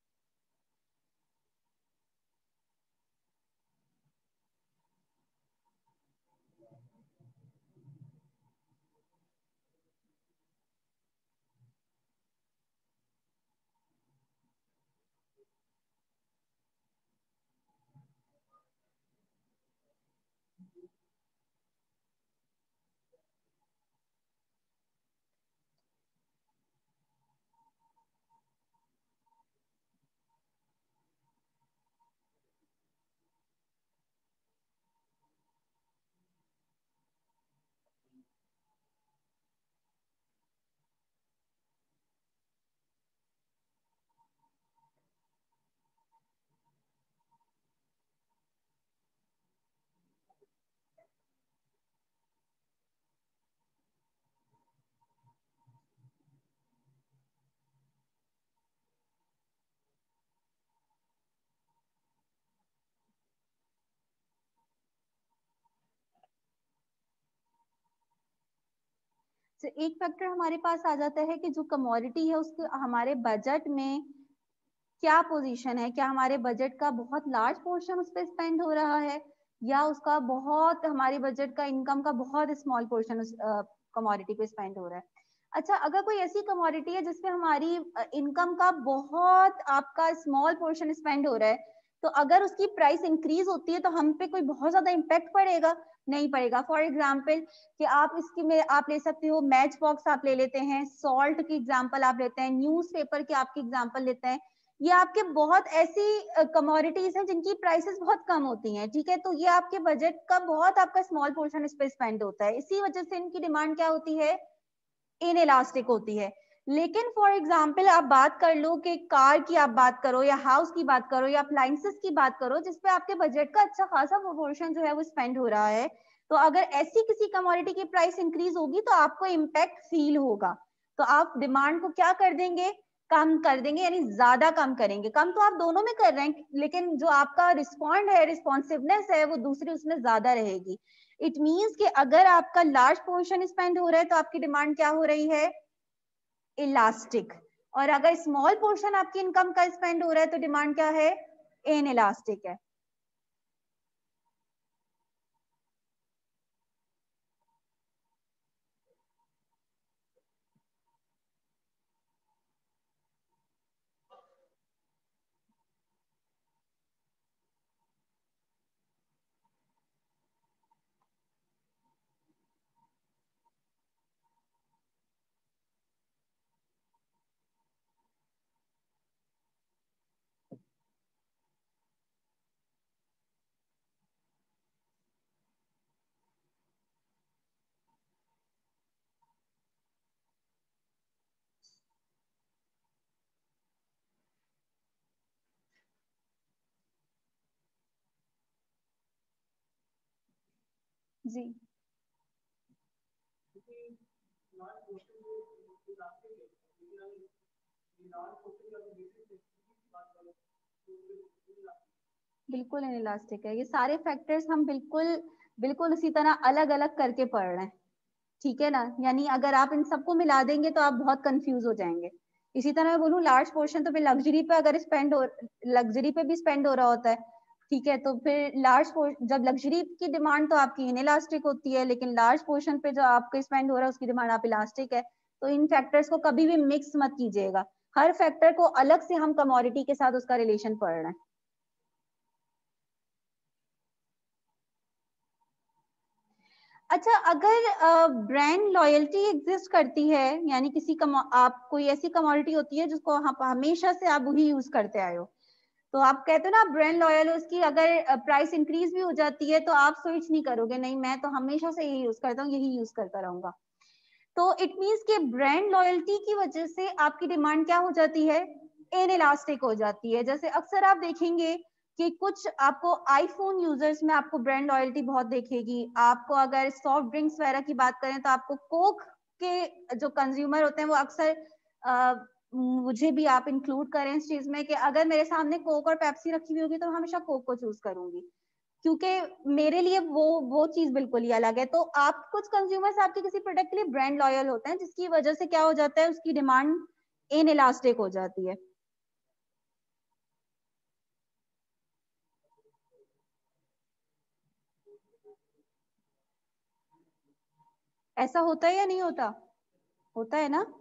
तो एक फैक्टर हमारे पास आ जाता है कि जो कमोडिटी है उसके हमारे बजट में क्या पोजीशन है, क्या हमारे बजट का बहुत लार्ज पोर्शन उस पर स्पेंड हो रहा है या उसका बहुत, हमारे बजट का इनकम का बहुत स्मॉल पोर्शन उस कमोडिटी पे स्पेंड हो रहा है। अच्छा, अगर कोई ऐसी कमोडिटी है जिसपे हमारी इनकम का बहुत आपका स्मॉल पोर्शन स्पेंड हो रहा है, तो अगर उसकी प्राइस इंक्रीज होती है तो हम पे कोई बहुत ज्यादा इम्पैक्ट पड़ेगा? नहीं पड़ेगा। फॉर एग्जाम्पल कि आप इसकी में आप ले सकते हो मैच बॉक्स आप ले लेते हैं, सॉल्ट की एग्जाम्पल आप लेते हैं, न्यूज पेपर की आपकी एग्जाम्पल लेते हैं, ये आपके बहुत ऐसी कमोडिटीज हैं जिनकी प्राइसेस बहुत कम होती हैं, ठीक है, तो ये आपके बजट का बहुत आपका स्मॉल पोर्शन इस पे स्पेंड होता है, इसी वजह से इनकी डिमांड क्या होती है, इनइलास्टिक होती है। लेकिन फॉर एग्जाम्पल आप बात कर लो कि कार की आप बात करो या हाउस की बात करो या अप्लायंसेस की बात करो जिसपे आपके बजट का अच्छा खासा प्रोपोर्शन जो है वो स्पेंड हो रहा है, तो अगर ऐसी किसी कमोडिटी की प्राइस इंक्रीज होगी तो आपको इम्पैक्ट फील होगा, तो आप डिमांड को क्या कर देंगे, कम कर देंगे, यानी ज्यादा कम करेंगे। कम तो आप दोनों में कर रहे हैं, लेकिन जो आपका रिस्पॉन्ड है, रिस्पॉन्सिवनेस है, वो दूसरी उसमें ज्यादा रहेगी। इट मीन्स कि अगर आपका लार्ज पोर्शन स्पेंड हो रहा है तो आपकी डिमांड क्या हो रही है, इलास्टिक, और अगर स्मॉल पोर्शन आपकी इनकम का स्पेंड हो रहा है तो डिमांड क्या है, इनइलास्टिक है। जी बिल्कुल इनइलास्टिक है, ये सारे फैक्टर्स हम बिल्कुल बिल्कुल उसी तरह अलग अलग करके पढ़ रहे हैं, ठीक है ना, यानी अगर आप इन सबको मिला देंगे तो आप बहुत कंफ्यूज हो जाएंगे। इसी तरह मैं बोलूँ लार्ज पोर्शन तो फिर लग्जरी पे अगर स्पेंड हो, लग्जरी पे भी स्पेंड हो रहा होता है, ठीक है, तो फिर लार्ज जब लग्जरी की डिमांड तो आपकी इनइलास्टिक होती है, लेकिन लार्ज पोर्शन पे जो आपका स्पेंड हो रहा है उसकी डिमांड आप इलास्टिक है। तो इन फैक्टर्स को कभी भी मिक्स मत कीजिएगा, हर फैक्टर को अलग से हम कमोडिटी के साथ उसका रिलेशन पढ़ रहे हैं। अच्छा, अगर ब्रांड लॉयल्टी एग्जिस्ट करती है, यानी किसी कम आप कोई ऐसी कमोडिटी होती है जिसको आप हमेशा से आप वही यूज करते आए हो, तो आप कहते हो ना ब्रांड लॉयल हो, उसकी अगर प्राइस इंक्रीज भी हो जाती है तो आप स्विच नहीं करोगे, नहीं मैं तो हमेशा से यही यूज करता हूँ, यही यूज करता रहूंगा। तो इट मीन्स कि ब्रांड लॉयल्टी की वजह से आपकी डिमांड क्या हो जाती है, इनइलास्टिक हो जाती है। जैसे अक्सर आप देखेंगे कि कुछ आपको आईफोन यूजर्स में आपको ब्रांड लॉयल्टी बहुत देखेगी। आपको अगर सॉफ्ट ड्रिंक्स वगैरह की बात करें तो आपको कोक के जो कंज्यूमर होते हैं वो अक्सर, आ, मुझे भी आप इंक्लूड करें इस चीज में कि अगर मेरे सामने कोक और पेप्सी रखी हुई होगी तो हमेशा कोक को चूज करूंगी, क्योंकि मेरे लिए वो वो चीज बिल्कुल ही अलग है। तो आप कुछ कंज्यूमर्स आपके किसी प्रोडक्ट के लिए ब्रांड लॉयल होते हैं जिसकी वजह से क्या हो जाता है, उसकी डिमांड इन इलास्टिक हो जाती है। ऐसा होता है या नहीं होता, होता है ना।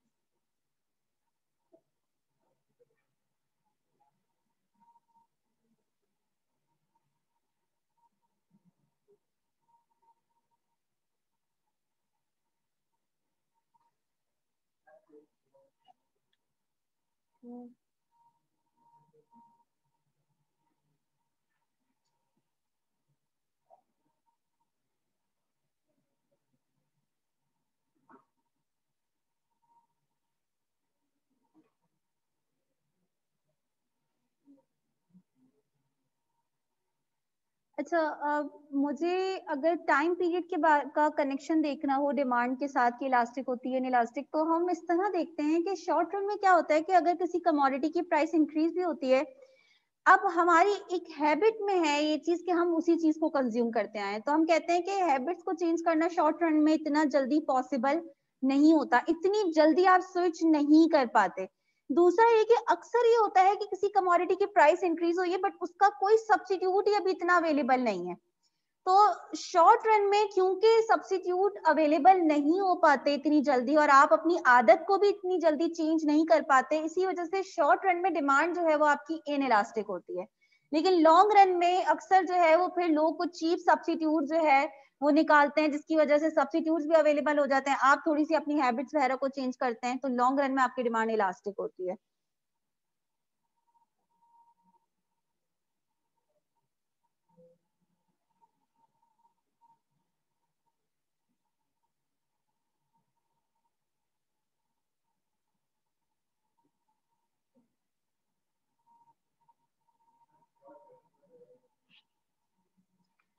अच्छा, अ, मुझे अगर टाइम पीरियड के बाद का कनेक्शन देखना हो डिमांड के साथ कि इलास्टिक होती है इलास्टिक, तो हम इस तरह देखते हैं कि शॉर्ट रन में क्या होता है कि अगर किसी कमोडिटी की प्राइस इंक्रीज भी होती है, अब हमारी एक हैबिट में है ये चीज कि हम उसी चीज को कंज्यूम करते आए, तो हम कहते हैं कि हैबिट्स को चेंज करना शॉर्ट रन में इतना जल्दी पॉसिबल नहीं होता, इतनी जल्दी आप स्विच नहीं कर पाते। दूसरा ये कि अक्सर ये होता है कि किसी कमोडिटी की प्राइस इंक्रीज हुई है बट उसका कोई सब्स्टिट्यूट ही अभी इतना अवेलेबल नहीं है, तो शॉर्ट रन में क्योंकि सब्स्टिट्यूट अवेलेबल नहीं हो पाते इतनी जल्दी और आप अपनी आदत को भी इतनी जल्दी चेंज नहीं कर पाते, इसी वजह से शॉर्ट रन में डिमांड जो है वो आपकी इनइलास्टिक होती है। लेकिन लॉन्ग रन में अक्सर जो है वो फिर लोग कुछ चीप सब्स्टिट्यूट जो है वो निकालते हैं, जिसकी वजह से सब्स्टिट्यूट भी अवेलेबल हो जाते हैं, आप थोड़ी सी अपनी हैबिट्स वगैरह को चेंज करते हैं तो लॉन्ग रन में आपकी डिमांड इलास्टिक होती है।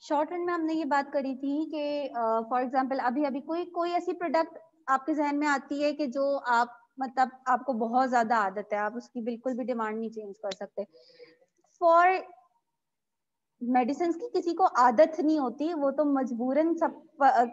शॉर्ट रन में हमने ये बात करी थी कि फॉर एग्जांपल अभी अभी कोई कोई ऐसी प्रोडक्ट आपके जहन में आती है कि जो आप मतलब आपको बहुत ज्यादा आदत है, आप उसकी बिल्कुल भी डिमांड नहीं चेंज कर सकते। फॉर मेडिसिन की किसी को आदत नहीं होती, वो तो मजबूरन सब।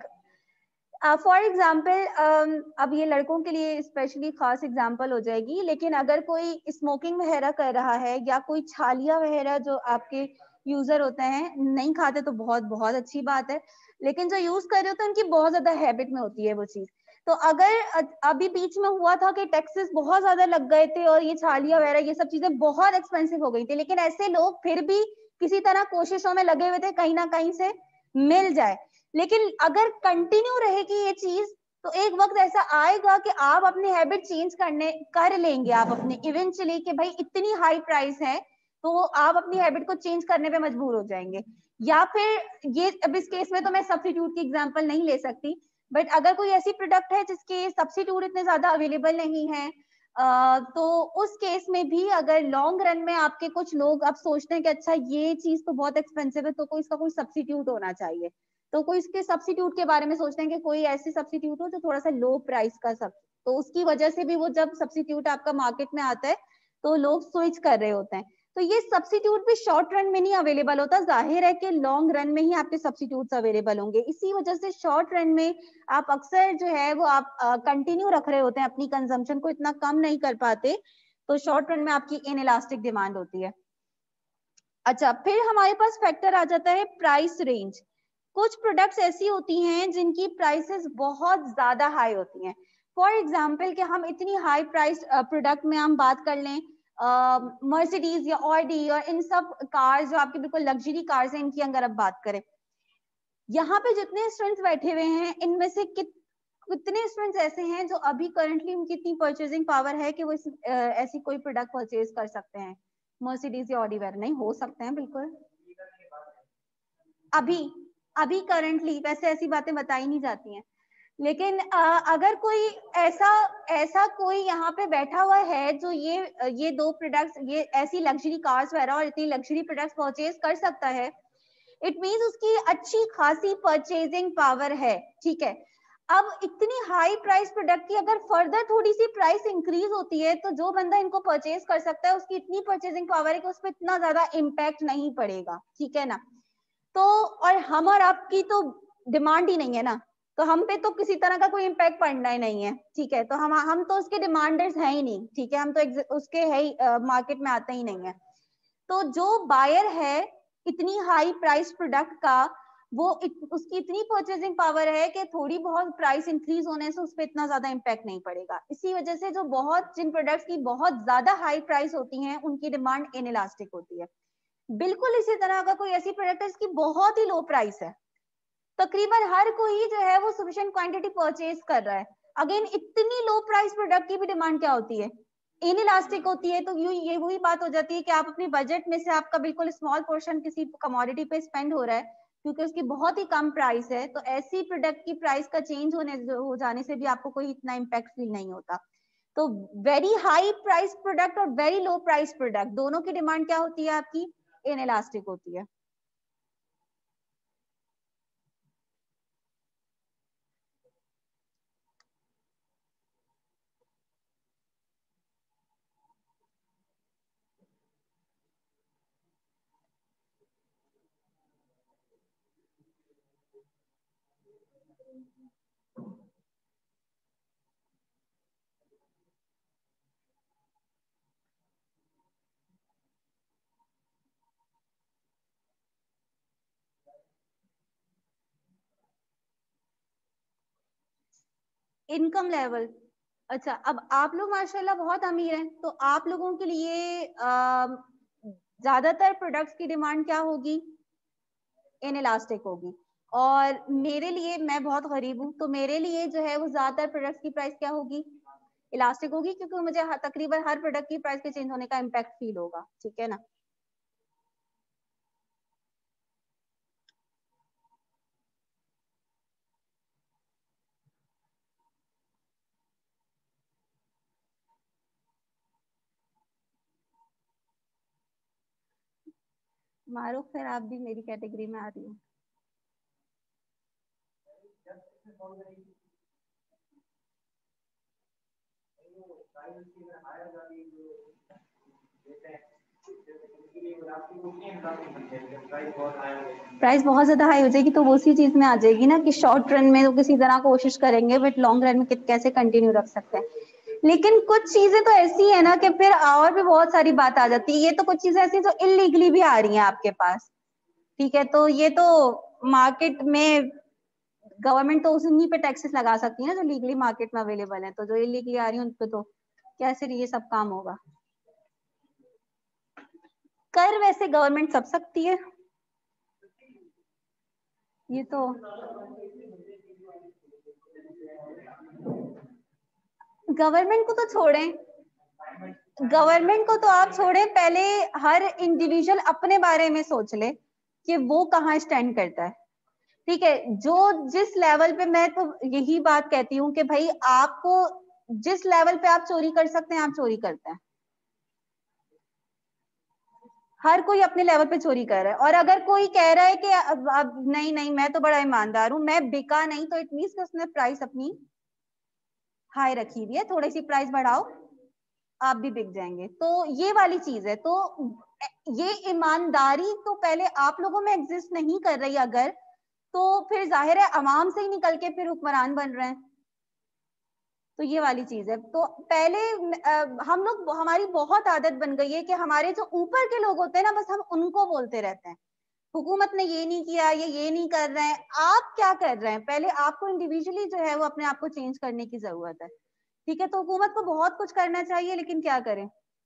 फॉर एग्जाम्पल अब ये लड़कों के लिए स्पेशली खास एग्जाम्पल हो जाएगी, लेकिन अगर कोई स्मोकिंग वगैरह कर रहा है या कोई छालिया वगैरह जो आपके यूजर होते हैं नहीं खाते तो बहुत बहुत अच्छी बात है, लेकिन जो यूज कर रहे होते हैं उनकी बहुत ज्यादा हैबिट में होती है वो चीज। तो अगर अभी बीच में हुआ था कि टैक्सेस बहुत ज्यादा लग गए थे और ये छालिया वगैरह ये सब चीजें बहुत एक्सपेंसिव हो गई थी, लेकिन ऐसे लोग फिर भी किसी तरह कोशिशों में लगे हुए थे कहीं ना कहीं से मिल जाए। लेकिन अगर कंटिन्यू रहेगी ये चीज तो एक वक्त ऐसा आएगा कि आप अपनी हैबिट चेंज करने कर लेंगे आप अपने इवेंचुअली कि भाई इतनी हाई प्राइस है तो आप अपनी हैबिट को चेंज करने पे मजबूर हो जाएंगे। या फिर ये अब इस केस में तो मैं सब्स्टिट्यूट की एग्जांपल नहीं ले सकती, बट अगर कोई ऐसी प्रोडक्ट है जिसके सब्स्टिट्यूट इतने ज्यादा अवेलेबल नहीं है Uh, तो उस केस में भी अगर लॉन्ग रन में आपके कुछ लोग अब सोचते हैं कि अच्छा ये चीज तो बहुत एक्सपेंसिव है तो कोई इसका कोई सब्स्टिट्यूट होना चाहिए, तो कोई इसके सब्स्टिट्यूट के बारे में सोचते हैं कि कोई ऐसी सब्स्टिट्यूट हो जो थोड़ा सा लो प्राइस का सब, तो उसकी वजह से भी वो जब सब्स्टिट्यूट आपका मार्केट में आता है तो लोग स्विच कर रहे होते हैं। तो ये सब्स्टिट्यूट भी शॉर्ट रन में नहीं अवेलेबल होता, जाहिर है कि लॉन्ग रन में ही आपके सब्स्टिट्यूट्स अवेलेबल होंगे। इसी वजह से शॉर्ट रन में आप अक्सर जो है वो आप कंटिन्यू uh, रख रहे होते हैं, अपनी कंजम्पशन को इतना कम नहीं कर पाते, तो शॉर्ट रन में आपकी इनइलास्टिक डिमांड होती है। अच्छा, फिर हमारे पास फैक्टर आ जाता है प्राइस रेंज। कुछ प्रोडक्ट्स ऐसी होती हैं जिनकी प्राइसेस बहुत ज्यादा हाई होती हैं। फॉर एग्जांपल कि हम इतनी हाई प्राइस प्रोडक्ट में हम बात कर लें मर्सिडीज या ऑडी और इन सब कार्स जो आपकी बिल्कुल लग्जरी कार्स हैं, इनकी अगर आप बात करें, यहाँ पे जितने स्टूडेंट्स बैठे हुए हैं इनमें से कित कितने स्टूडेंट्स ऐसे हैं जो अभी करंटली उनकी इतनी परचेजिंग पावर है कि वो इस, आ, ऐसी कोई प्रोडक्ट परचेज कर सकते हैं, मर्सिडीज या ऑडी वेर? नहीं हो सकते हैं बिल्कुल। अभी अभी करंटली वैसे ऐसी बातें बताई नहीं जाती हैं, लेकिन आ, अगर कोई ऐसा ऐसा कोई यहाँ पे बैठा हुआ है जो ये ये दो प्रोडक्ट्स, ये ऐसी लग्जरी कार्स वगैरह और इतनी लग्जरी प्रोडक्ट्स परचेज कर सकता है, इट मीन्स उसकी अच्छी खासी परचेजिंग पावर है। ठीक है, अब इतनी हाई प्राइस प्रोडक्ट की अगर फर्दर थोड़ी सी प्राइस इंक्रीज होती है तो जो बंदा इनको परचेज कर सकता है उसकी इतनी परचेजिंग पावर है कि उस पर इतना ज्यादा इम्पैक्ट नहीं पड़ेगा। ठीक है ना? तो और हम और आपकी तो डिमांड ही नहीं है ना, तो हम पे तो किसी तरह का कोई इम्पैक्ट पड़ना ही नहीं है। ठीक है, तो हम हम तो उसके डिमांडर्स हैं ही नहीं। ठीक है, हम तो उसके है ही मार्केट में आते ही नहीं है। तो जो बायर है इतनी हाई प्राइस प्रोडक्ट का, वो इत, उसकी इतनी परचेजिंग पावर है कि थोड़ी बहुत प्राइस इंक्रीज होने से उस पर इतना ज्यादा इम्पैक्ट नहीं पड़ेगा। इसी वजह से जो बहुत जिन प्रोडक्ट्स की बहुत ज्यादा हाई प्राइस होती हैं उनकी डिमांड इनइलास्टिक होती है। बिल्कुल इसी तरह का कोई ऐसी प्रोडक्ट है जिसकी बहुत ही लो प्राइस है, तकरीबन हर कोई जो है वो सफिशिएंट क्वांटिटी परचेज कर रहा है, अगेन इतनी लो प्राइस प्रोडक्ट की भी डिमांड क्या होती है? इनइलास्टिक होती है। तो यू ये वही बात हो जाती है कि आप अपने बजट में से आपका बिल्कुल स्मॉल पोर्शन किसी कमोडिटी पे स्पेंड हो रहा है क्योंकि उसकी बहुत ही कम प्राइस है, तो ऐसी प्रोडक्ट की प्राइस का चेंज होने हो जाने से भी आपको कोई इतना इम्पैक्ट फील नहीं होता। तो वेरी हाई प्राइस प्रोडक्ट और वेरी लो प्राइस प्रोडक्ट दोनों की डिमांड क्या होती है? आपकी इनइलास्टिक होती है। इनकम लेवल, अच्छा, अब आप लोग माशाल्लाह बहुत अमीर हैं, तो आप लोगों के लिए ज्यादातर प्रोडक्ट्स की डिमांड क्या होगी? इनइलास्टिक होगी। और मेरे लिए, मैं बहुत गरीब हूँ, तो मेरे लिए जो है वो ज्यादातर प्रोडक्ट्स की प्राइस क्या होगी? इलास्टिक होगी, क्योंकि मुझे हर, तकरीबन हर प्रोडक्ट की प्राइस के चेंज होने का इम्पैक्ट फील होगा। ठीक है ना? मारूफ, फिर आप भी मेरी कैटेगरी में आ रही हो। प्राइस बहुत ज्यादा हाई हो जाएगी तो वो उसी चीज में आ जाएगी ना कि शॉर्ट रन में तो किसी तरह कोशिश करेंगे बट लॉन्ग रन में कैसे कंटिन्यू रख सकते हैं। लेकिन कुछ चीजें तो ऐसी है ना कि फिर और भी बहुत सारी बात आ जाती है। ये तो कुछ चीजें ऐसी जो इलीगली भी आ रही हैं आपके पास, ठीक है, तो ये तो मार्केट में गवर्नमेंट तो उन्हीं पे टैक्सेस लगा सकती है ना जो लीगली मार्केट में अवेलेबल है, तो जो इलीगली आ रही है उन पे तो कैसे ये सब काम होगा। कर वैसे गवर्नमेंट सब सकती है, ये तो गवर्नमेंट को तो छोड़ें, गवर्नमेंट को तो आप छोड़ें, पहले हर इंडिविजुअल अपने बारे में सोच ले कि वो कहाँ स्टैंड करता है। ठीक है, जो जिस लेवल पे, मैं तो यही बात कहती हूँ कि भाई आपको जिस लेवल पे आप चोरी कर सकते हैं आप चोरी करते हैं। हर कोई अपने लेवल पे चोरी कर रहा है, और अगर कोई कह रहा है कि अब, अब नहीं नहीं मैं तो बड़ा ईमानदार हूं, मैं बिका नहीं, तो इट मींस कि उसने प्राइस अपनी हाई रखी हुई है, थोड़ी सी प्राइस बढ़ाओ आप भी बिक जाएंगे। तो ये वाली चीज है। तो ये ईमानदारी तो पहले आप लोगों में एग्जिस्ट नहीं कर रही अगर, तो फिर जाहिर है अवाम से ही निकल के फिर हुक्मरान बन रहे हैं। तो ये वाली चीज है। तो पहले हम लोग, हमारी बहुत आदत बन गई है कि हमारे जो ऊपर के लोग होते हैं ना, बस हम उनको बोलते रहते हैं, हुकूमत ने ये नहीं किया, ये ये नहीं कर रहे हैं। आप क्या कर रहे हैं? पहले आपको इंडिविजुअली जो है वो अपने आप को चेंज करने की जरूरत है। ठीक है, तो हुकूमत को बहुत कुछ करना चाहिए, लेकिन क्या करें।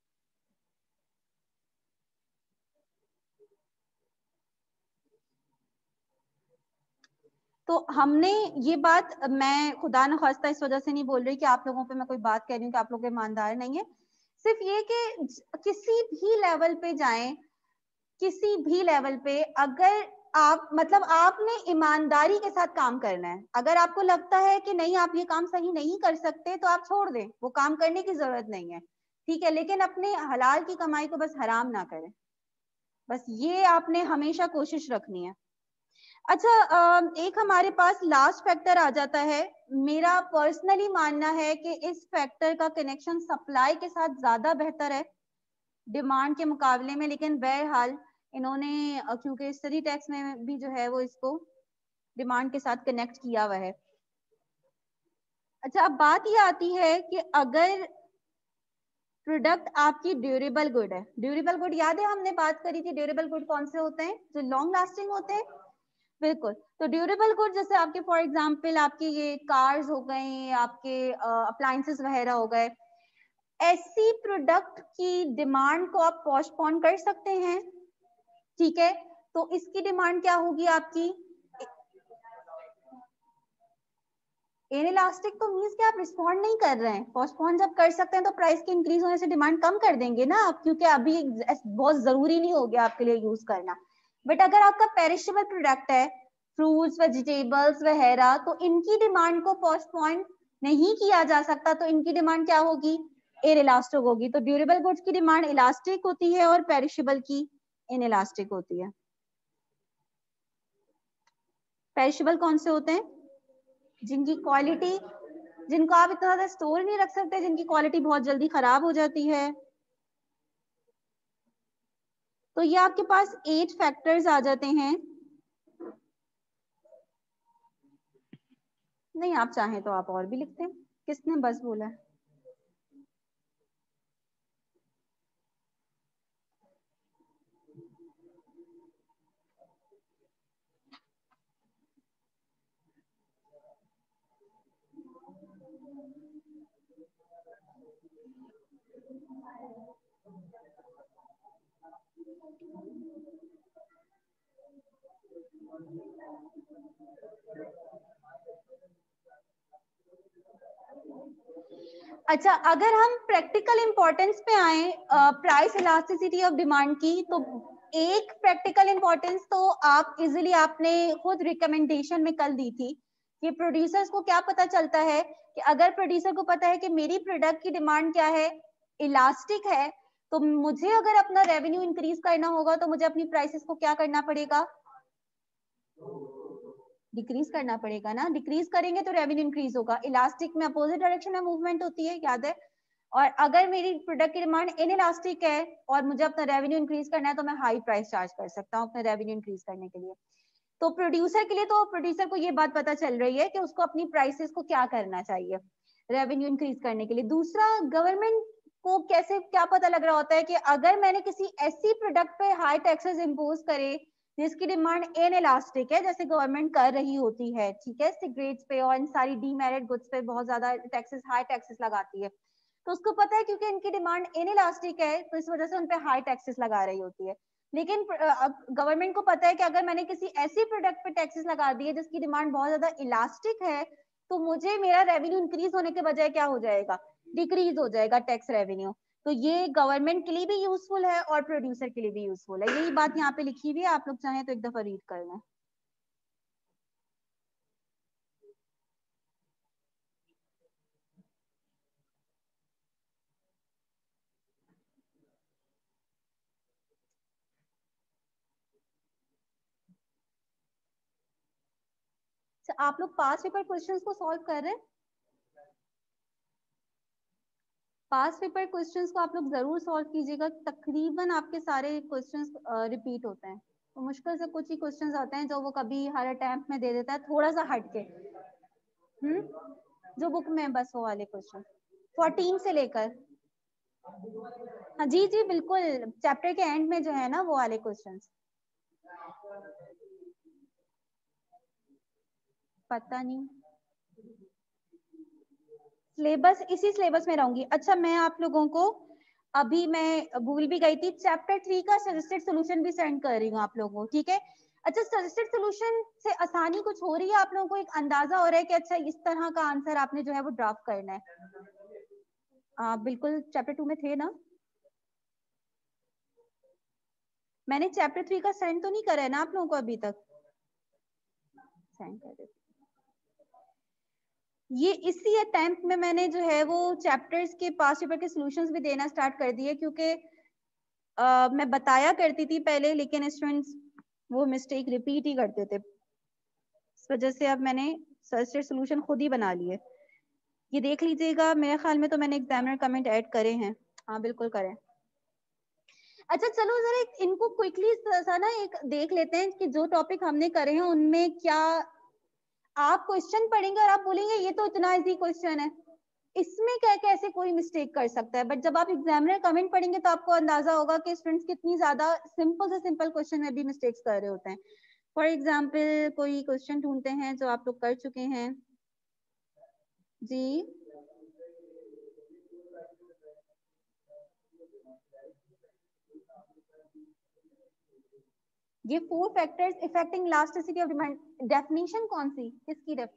तो हमने ये बात, मैं खुदा न खास्ता इस वजह से नहीं बोल रही कि आप लोगों पे मैं कोई बात कह रही हूँ कि आप लोग ईमानदार नहीं है, सिर्फ ये कि किसी भी लेवल पे जाएं, किसी भी लेवल पे अगर आप, मतलब आपने ईमानदारी के साथ काम करना है। अगर आपको लगता है कि नहीं आप ये काम सही नहीं कर सकते तो आप छोड़ दें, वो काम करने की जरूरत नहीं है, ठीक है, लेकिन अपने हलाल की कमाई को बस हराम ना करें, बस ये आपने हमेशा कोशिश रखनी है। अच्छा, एक हमारे पास लास्ट फैक्टर आ जाता है। मेरा पर्सनली मानना है कि इस फैक्टर का कनेक्शन सप्लाई के साथ ज्यादा बेहतर है डिमांड के मुकाबले में, लेकिन बहरहाल इन्होंने, क्योंकि स्टडी टैक्स में भी जो है वो इसको डिमांड के साथ कनेक्ट किया हुआ है। अच्छा, अब बात ये आती है कि अगर प्रोडक्ट आपकी ड्यूरेबल गुड है, ड्यूरेबल गुड याद है हमने बात करी थी, ड्यूरेबल गुड कौन से होते हैं? जो लॉन्ग लास्टिंग होते हैं। बिल्कुल, तो ड्यूरेबल गुड जैसे आपके फॉर एग्जांपल आपके ये कार्स हो गए, आपके अप्लायंसेस वगैरह हो गए, ऐसी प्रोडक्ट की डिमांड को आप पोस्टपोन कर सकते हैं। ठीक है, तो इसकी डिमांड क्या होगी आपकी? इनइलास्टिक तो मींस कि आप रिस्पॉन्ड नहीं कर रहे हैं। पोस्टपोन जब कर सकते हैं तो प्राइस के इंक्रीज होने से डिमांड कम कर देंगे ना आप, क्योंकि अभी बहुत जरूरी नहीं हो गया आपके लिए यूज करना। बट अगर आपका पेरिशेबल प्रोडक्ट है, फ्रूट्स वेजिटेबल्स वगैरह, तो इनकी डिमांड को पोस्टपोन नहीं किया जा सकता, तो इनकी डिमांड क्या होगी? इनइलास्टिक होगी। तो ड्यूरेबल गुड्स की डिमांड इलास्टिक होती है और पेरिशेबल की इनइलास्टिक होती है। पेरिशेबल कौन से होते हैं? जिनकी क्वालिटी, जिनको आप इतना ज्यादा स्टोर नहीं रख सकते, जिनकी क्वालिटी बहुत जल्दी खराब हो जाती है। तो ये आपके पास एट फैक्टर्स आ जाते हैं। नहीं, आप चाहें तो आप और भी लिखते हैं। किसने बस बोला है? अच्छा, अगर हम प्रैक्टिकल इंपॉर्टेंस पे आए प्राइस इलास्टिसिटी ऑफ डिमांड की, तो एक प्रैक्टिकल इंपॉर्टेंस तो आप इजीली, आपने खुद रिकमेंडेशन में कल दी थी कि प्रोड्यूसर्स को क्या पता चलता है कि अगर प्रोड्यूसर को पता है कि मेरी प्रोडक्ट की डिमांड क्या है, इलास्टिक है, तो मुझे अगर अपना रेवेन्यू इंक्रीज करना होगा तो मुझे अपनी प्राइसेस को क्या करना पड़ेगा? डिक्रीज करना पड़ेगा ना, डिक्रीज करेंगे तो रेवेन्यू इंक्रीज होगा। इलास्टिक में अपोजिट डायरेक्शन में मूवमेंट होती है, याद है। और अगर मेरी प्रोडक्ट की डिमांड इन इलास्टिक है और मुझे अपना रेवेन्यू इंक्रीज करना है तो मैं हाई प्राइस चार्ज कर सकता हूँ अपने रेवेन्यू इंक्रीज करने के लिए। तो प्रोड्यूसर के लिए तो प्रोड्यूसर को ये बात पता चल रही है कि उसको अपनी प्राइसेस को क्या करना चाहिए रेवेन्यू इंक्रीज करने के लिए। दूसरा, गवर्नमेंट को कैसे क्या पता लग रहा होता है कि अगर मैंने किसी ऐसी प्रोडक्ट पे हाई टैक्सेस इम्पोज करे जिसकी डिमांड इन इलास्टिक है, जैसे गवर्नमेंट कर रही होती है, ठीक है, सिगरेट्स पे और इन सारी डीमेरिट गुड्स पे बहुत ज्यादा टैक्सेस हाई टैक्सेस लगाती है, तो उसको पता है क्योंकि इनकी डिमांड इन इलास्टिक है तो इस वजह से उन पे हाई टैक्सेस लगा रही होती है। लेकिन अब गवर्नमेंट को पता है कि अगर मैंने किसी ऐसी प्रोडक्ट पे टैक्सेस लगा दिए जिसकी डिमांड बहुत ज्यादा इलास्टिक है तो मुझे मेरा रेवेन्यू इंक्रीज होने के बजाय क्या हो जाएगा, डिक्रीज हो जाएगा टैक्स रेवेन्यू। तो ये गवर्नमेंट के लिए भी यूजफुल है और प्रोड्यूसर के लिए भी यूजफुल है। यही बात यहाँ पे लिखी हुई है, आप लोग चाहें तो एक दफा रीड कर लें। आप लोग पास पेपर क्वेश्चंस को सॉल्व कर रहे हैं? पास पेपर क्वेश्चंस को आप लोग जरूर सॉल्व कीजिएगा, तकरीबन आपके सारे क्वेश्चंस रिपीट होते हैं, तो मुश्किल से कुछ ही क्वेश्चंस आते हैं जो वो कभी हर अटेम्प्ट में दे देता है थोड़ा सा हटके। हम्म जो बुक में बस वो वाले क्वेश्चन फोर्टीन से लेकर, हाँ जी जी बिल्कुल, चैप्टर के एंड में जो है ना वो वाले क्वेश्चंस। पता नहीं, सिलेबस इसी सिलेबस में रहूंगी। अच्छा, मैं आप लोगों को अभी मैं भूल भी गई थी, चैप्टर थ्री का सजेस्टेड सोल्यूशन भी सेंड कर रही हूँ आप लोगों को, ठीक है। अच्छा, सजेस्टेड सोल्यूशन से आसानी कुछ हो रही है, आप लोगों को एक अंदाजा हो रहा है कि अच्छा इस तरह का आंसर आपने जो है वो ड्राफ्ट करना है। आ, बिल्कुल चैप्टर टू में थे ना, मैंने चैप्टर थ्री का सेंड तो नहीं करा है ना आप लोगों को अभी तक, सेंड कर देती। ये इसी अटेम्प्ट में मैंने जो है वो चैप्टर्स के पास पेपर के सॉल्यूशंस भी देना स्टार्ट कर दिए, क्योंकि uh, मैं बताया करती थी पहले लेकिन स्टूडेंट्स वो मिस्टेक रिपीट ही करते थे, इस वजह से अब मैंने सजेस्टेड सॉल्यूशन खुद ही बना लिए। ये देख लीजिएगा, मेरे ख्याल में तो मैंने एग्जामिनर कमेंट ऐड करे हैं, हाँ बिल्कुल करें। अच्छा चलो जरा इनको क्विकली सा ना एक देख लेते हैं कि जो टॉपिक हमने करे हैं उनमें क्या आप क्वेश्चन पढ़ेंगे और आप बोलेंगे ये तो इतना इजी क्वेश्चन है, इसमें क्या कैसे कोई मिस्टेक कर सकता है, बट जब आप एग्जामिनर कमेंट पढ़ेंगे तो आपको अंदाजा होगा कि स्टूडेंट्स कितनी ज्यादा सिंपल से सिंपल क्वेश्चन में भी मिस्टेक्स कर रहे होते हैं। फॉर एग्जाम्पल कोई क्वेश्चन ढूंढते हैं जो आप लोग कर चुके हैं जी। ये four factors affecting elasticity of demand, definition कौन सी किसकी डेफ...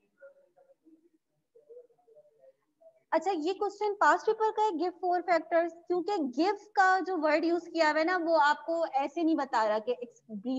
अच्छा ये क्वेश्चन पास्ट पेपर का है, गिव फोर फैक्टर्स, क्योंकि गिव का जो वर्ड यूज किया हुआ है ना वो आपको ऐसे नहीं बता रहा कि ब्रीफ।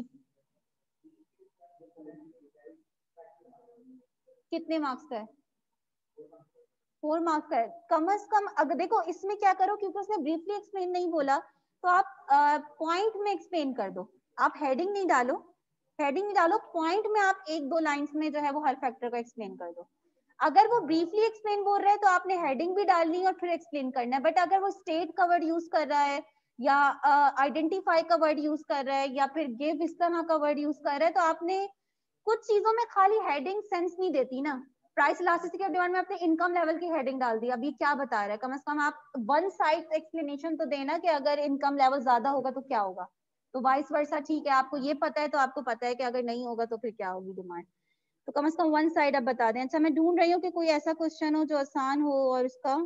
कितने मार्क्स का है? फोर मार्क्स का है, कम से कम। अगर देखो इसमें क्या करो, क्योंकि उसने ब्रीफली एक्सप्लेन नहीं बोला तो आप पॉइंट uh, में एक्सप्लेन कर दो, आप हेडिंग नहीं डालो, हेडिंग नहीं डालो, पॉइंट में आप एक दो लाइंस में जो है वो हर फैक्टर को एक्सप्लेन कर दो। अगर वो ब्रीफली एक्सप्लेन बोल रहा है तो आपने हेडिंग भी डालनी है और फिर एक्सप्लेन करना है, बट अगर वो स्टेट का वर्ड यूज कर रहा है या आइडेंटिफाई uh, का वर्ड यूज कर रहा है या फिर गिव इस तरह का वर्ड यूज कर रहा है तो आपने कुछ चीजों में खाली हेडिंग सेंस नहीं देती ना। प्राइस इलास्टिसिटी ऑफ डिमांड में आपने इनकम लेवल की हेडिंग डाल दी, अभी क्या बता रहा है, कम से कम आप वन साइड एक्सप्लेनेशन तो देना कि अगर इनकम लेवल ज्यादा होगा तो क्या होगा, तो वाइस वर्सा, ठीक है आपको ये पता है तो आपको पता है कि अगर नहीं होगा तो फिर क्या होगी डिमांड, तो कम से कम वन साइड आप बता दें। अच्छा मैं ढूंढ रही हूँ कि कोई ऐसा क्वेश्चन हो जो आसान हो और इसका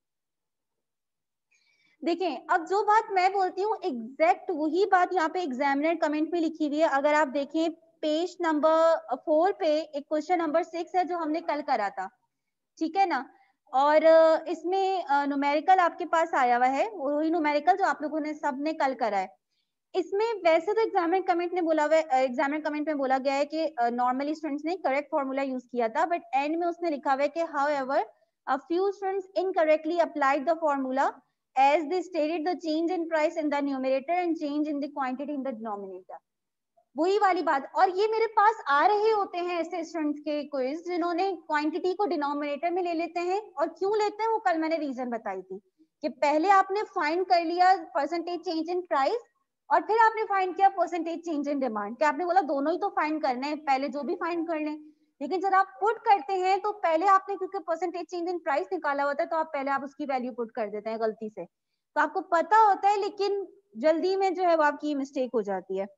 देखें। अब जो बात मैं बोलती हूँ एग्जैक्ट वही बात यहाँ पे एग्जामिनर कमेंट में लिखी हुई है। अगर आप देखें पेज नंबर फोर पे एक क्वेश्चन नंबर सिक्स है जो हमने कल करा था, ठीक है ना, और इसमें न्यूमेरिकल आपके पास आया हुआ है, वही न्यूमेरिकल जो आप लोगों ने सबने कल करा है। इसमें वैसे तो एग्जामिनर कमेंट ने बोला हुआ है, एग्जामिनर कमेंट में बोला गया है कि नॉर्मली स्टूडेंट्स ने करेक्ट फॉर्मूला यूज किया था, बट एंड में उसने लिखा हुआ है कि however a few students incorrectly applied the formula as they stated the change in price in the numerator and change in the quantity in the denominator. वही वाली बात। और ये मेरे पास आ रहे होते हैं ऐसे स्टूडेंट्स के क्विज जिन्होंने क्वांटिटी को डिनोमिनेटर में ले लेते हैं। और क्यों लेते हैं वो कल मैंने रीजन बताई थी कि पहले आपने फाइंड कर लिया परसेंटेज चेंज इन प्राइस और फिर आपने फाइंड किया परसेंटेज चेंज इन डिमांड, कि आपने बोला दोनों ही तो फाइंड करने हैं, पहले जो भी फाइंड कर लें। लेकिन जब आप पुट करते हैं तो पहले आपने, क्योंकि परसेंटेज चेंज इन प्राइस निकाला होता है, तो आप पहले आप उसकी वैल्यू पुट कर देते हैं गलती से। तो आपको पता होता है लेकिन जल्दी में जो है वो आपकी मिस्टेक हो जाती है।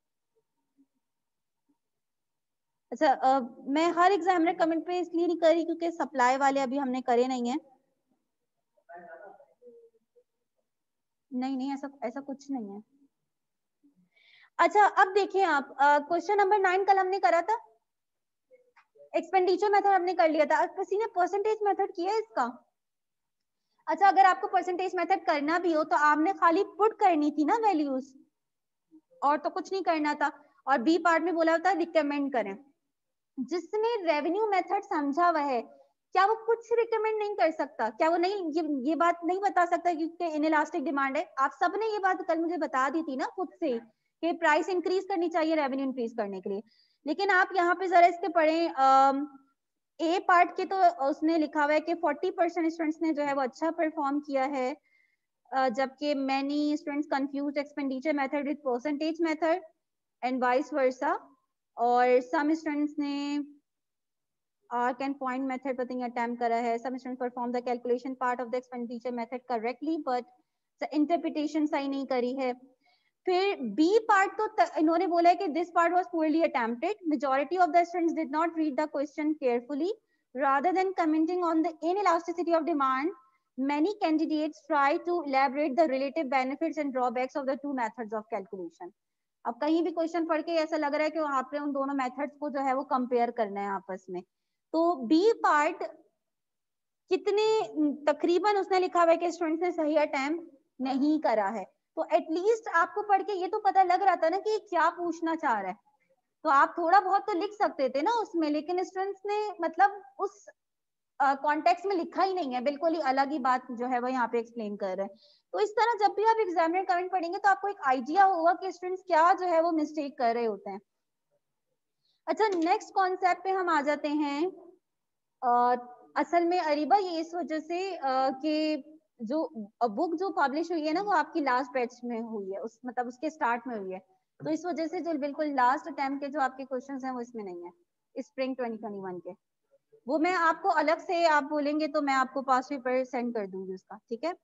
अच्छा, uh, मैं हर एग्जामिनर कमेंट पे इसलिए नहीं करी क्योंकि सप्लाई वाले अभी हमने करे नहीं है। नहीं नहीं, ऐसा ऐसा कुछ नहीं है। अच्छा, अब देखिए आप, क्वेश्चन नंबर नाइन कल हमने करा था, एक्सपेंडिचर मेथड हमने कर लिया था। किसी ने परसेंटेज मेथड किया है इसका? अच्छा, अगर आपको परसेंटेज मेथड करना भी हो तो आपने खाली पुट करनी थी ना वैल्यूज, और तो कुछ नहीं करना था। और बी पार्ट में बोला होता है रिकमेंड करें। जिसने रेवेन्यू मेथड समझा हुआ है, क्या वो कुछ रिकमेंड नहीं कर सकता? क्या वो नहीं ये, ये बात नहीं बता सकता क्योंकि इनइलास्टिक डिमांड है? आप सबने ये बात कल मुझे बता दी थी ना खुद से कि प्राइस इंक्रीज करनी चाहिए रेवेन्यू इंक्रीज करने के लिए। लेकिन आप यहाँ पे जरा इसके पढ़ें, ए पार्ट के तो उसने लिखा हुआ है कि चालीस परसेंट स्टूडेंट्स ने जो है वो अच्छा परफॉर्म किया है, जबकि many students confuse expenditure method with percentage method and vice versa. और सम स्टूडेंट्स ने arc and point method पता नहीं attempt करा है। some students perform the calculation part of the expenditure method correctly but the interpretation सही नहीं करी है। फिर B part तो इन्होंने बोला है कि this part was poorly attempted, majority of the students did not read the question carefully, rather than commenting on the inelasticity of demand many candidates try to elaborate the relative benefits and drawbacks of the two methods of calculation। अब कहीं भी question पढ़ के ऐसा लग रहा है कि वहां पे उन दोनों मेथड्स को जो है वो कंपेयर करना है आपस में। तो बी पार्ट कितने तकरीबन उसने लिखा हुआ है कि स्टूडेंट्स ने सही अटेम्प्ट नहीं करा है। तो एटलीस्ट आपको पढ़ के ये तो पता लग रहा था ना कि क्या पूछना चाह रहा है, तो आप थोड़ा बहुत तो लिख सकते थे ना उसमें। लेकिन स्टूडेंट्स ने मतलब उस कॉन्टेक्स्ट uh, में लिखा ही नहीं है, बिल्कुल ही अलग ही बात जो है वो यहाँ पे एक्सप्लेन कर रहे हैं। तो इस तरह जब भी आप एग्जामिनर कमेंट पढ़ेंगे तो आपको एक आइडिया होगा कि स्टूडेंट्स क्या जो है वो मिस्टेक कर रहे होते हैं। अच्छा, नेक्स्ट कॉन्सेप्ट पे हम आ जाते हैं। uh, असल में अरीबा ये इस वजह से uh, कि जो बुक जो पब्लिश हुई है ना वो आपकी लास्ट बैच में हुई है, उस मतलब उसके स्टार्ट में हुई है। तो इस वजह से जो बिल्कुल लास्ट अटेम्प्ट के जो आपके क्वेश्चंस हैं वो इसमें नहीं है, स्प्रिंग ट्वेंटी ट्वेंटी वन के। वो मैं आपको अलग से, आप बोलेंगे तो मैं आपको पास पेपर सेंड कर दूंगी उसका, ठीक है।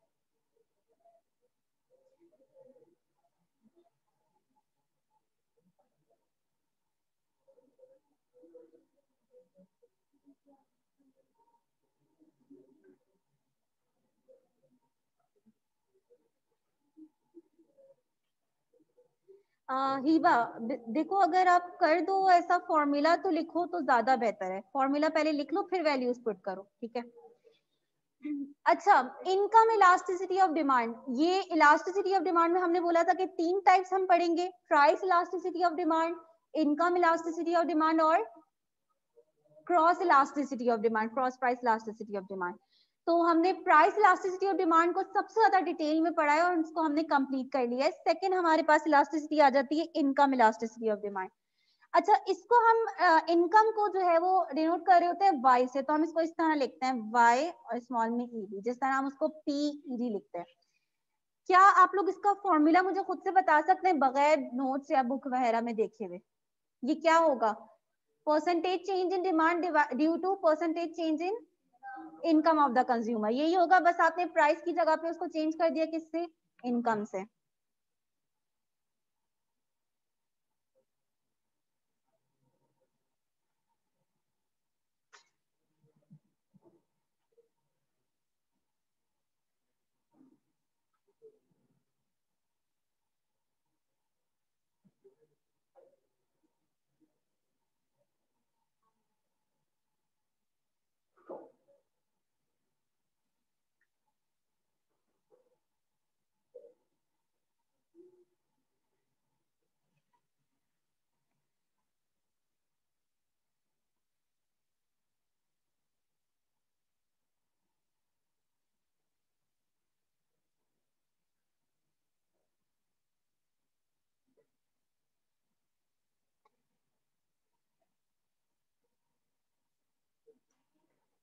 हिबा देखो, अगर आप कर दो ऐसा फॉर्मूला तो लिखो तो ज्यादा बेहतर है। फॉर्मूला पहले लिख लो फिर वैल्यूज पुट करो, ठीक है। अच्छा, इनकम इलास्टिसिटी ऑफ डिमांड, ये इलास्टिसिटी ऑफ डिमांड में हमने बोला था कि तीन टाइप्स हम पढ़ेंगे, price elasticity of demand, income elasticity of demand और cross elasticity of demand, cross price elasticity of demand. तो हमने प्राइस इलास्टिसिटी ऑफ डिमांड को सबसे ज्यादा डिटेल में पढ़ा है और उसको हमने कंप्लीट कर लिया है। सेकंड हमारे पास इलास्टिसिटी आ जाती है इनकम इलास्टिसिटी ऑफ डिमांड। अच्छा, इसको हम इनकम uh, को जो है वो डिनोट कर रहे होते हैं वाई से, तो हम इसको इस तरह लिखते हैं वाई और स्मॉल में ईडी, जिस तरह हम उसको पी ईडी लिखते हैं। क्या आप लोग इसका फॉर्मूला मुझे खुद से बता सकते हैं बगैर नोट्स या बुक वगैरह में देखे हुए? ये क्या होगा? Percentage change in demand due to percentage change in income of the consumer, यही होगा। बस आपने प्राइस की जगह पे उसको चेंज कर दिया किससे? इनकम से।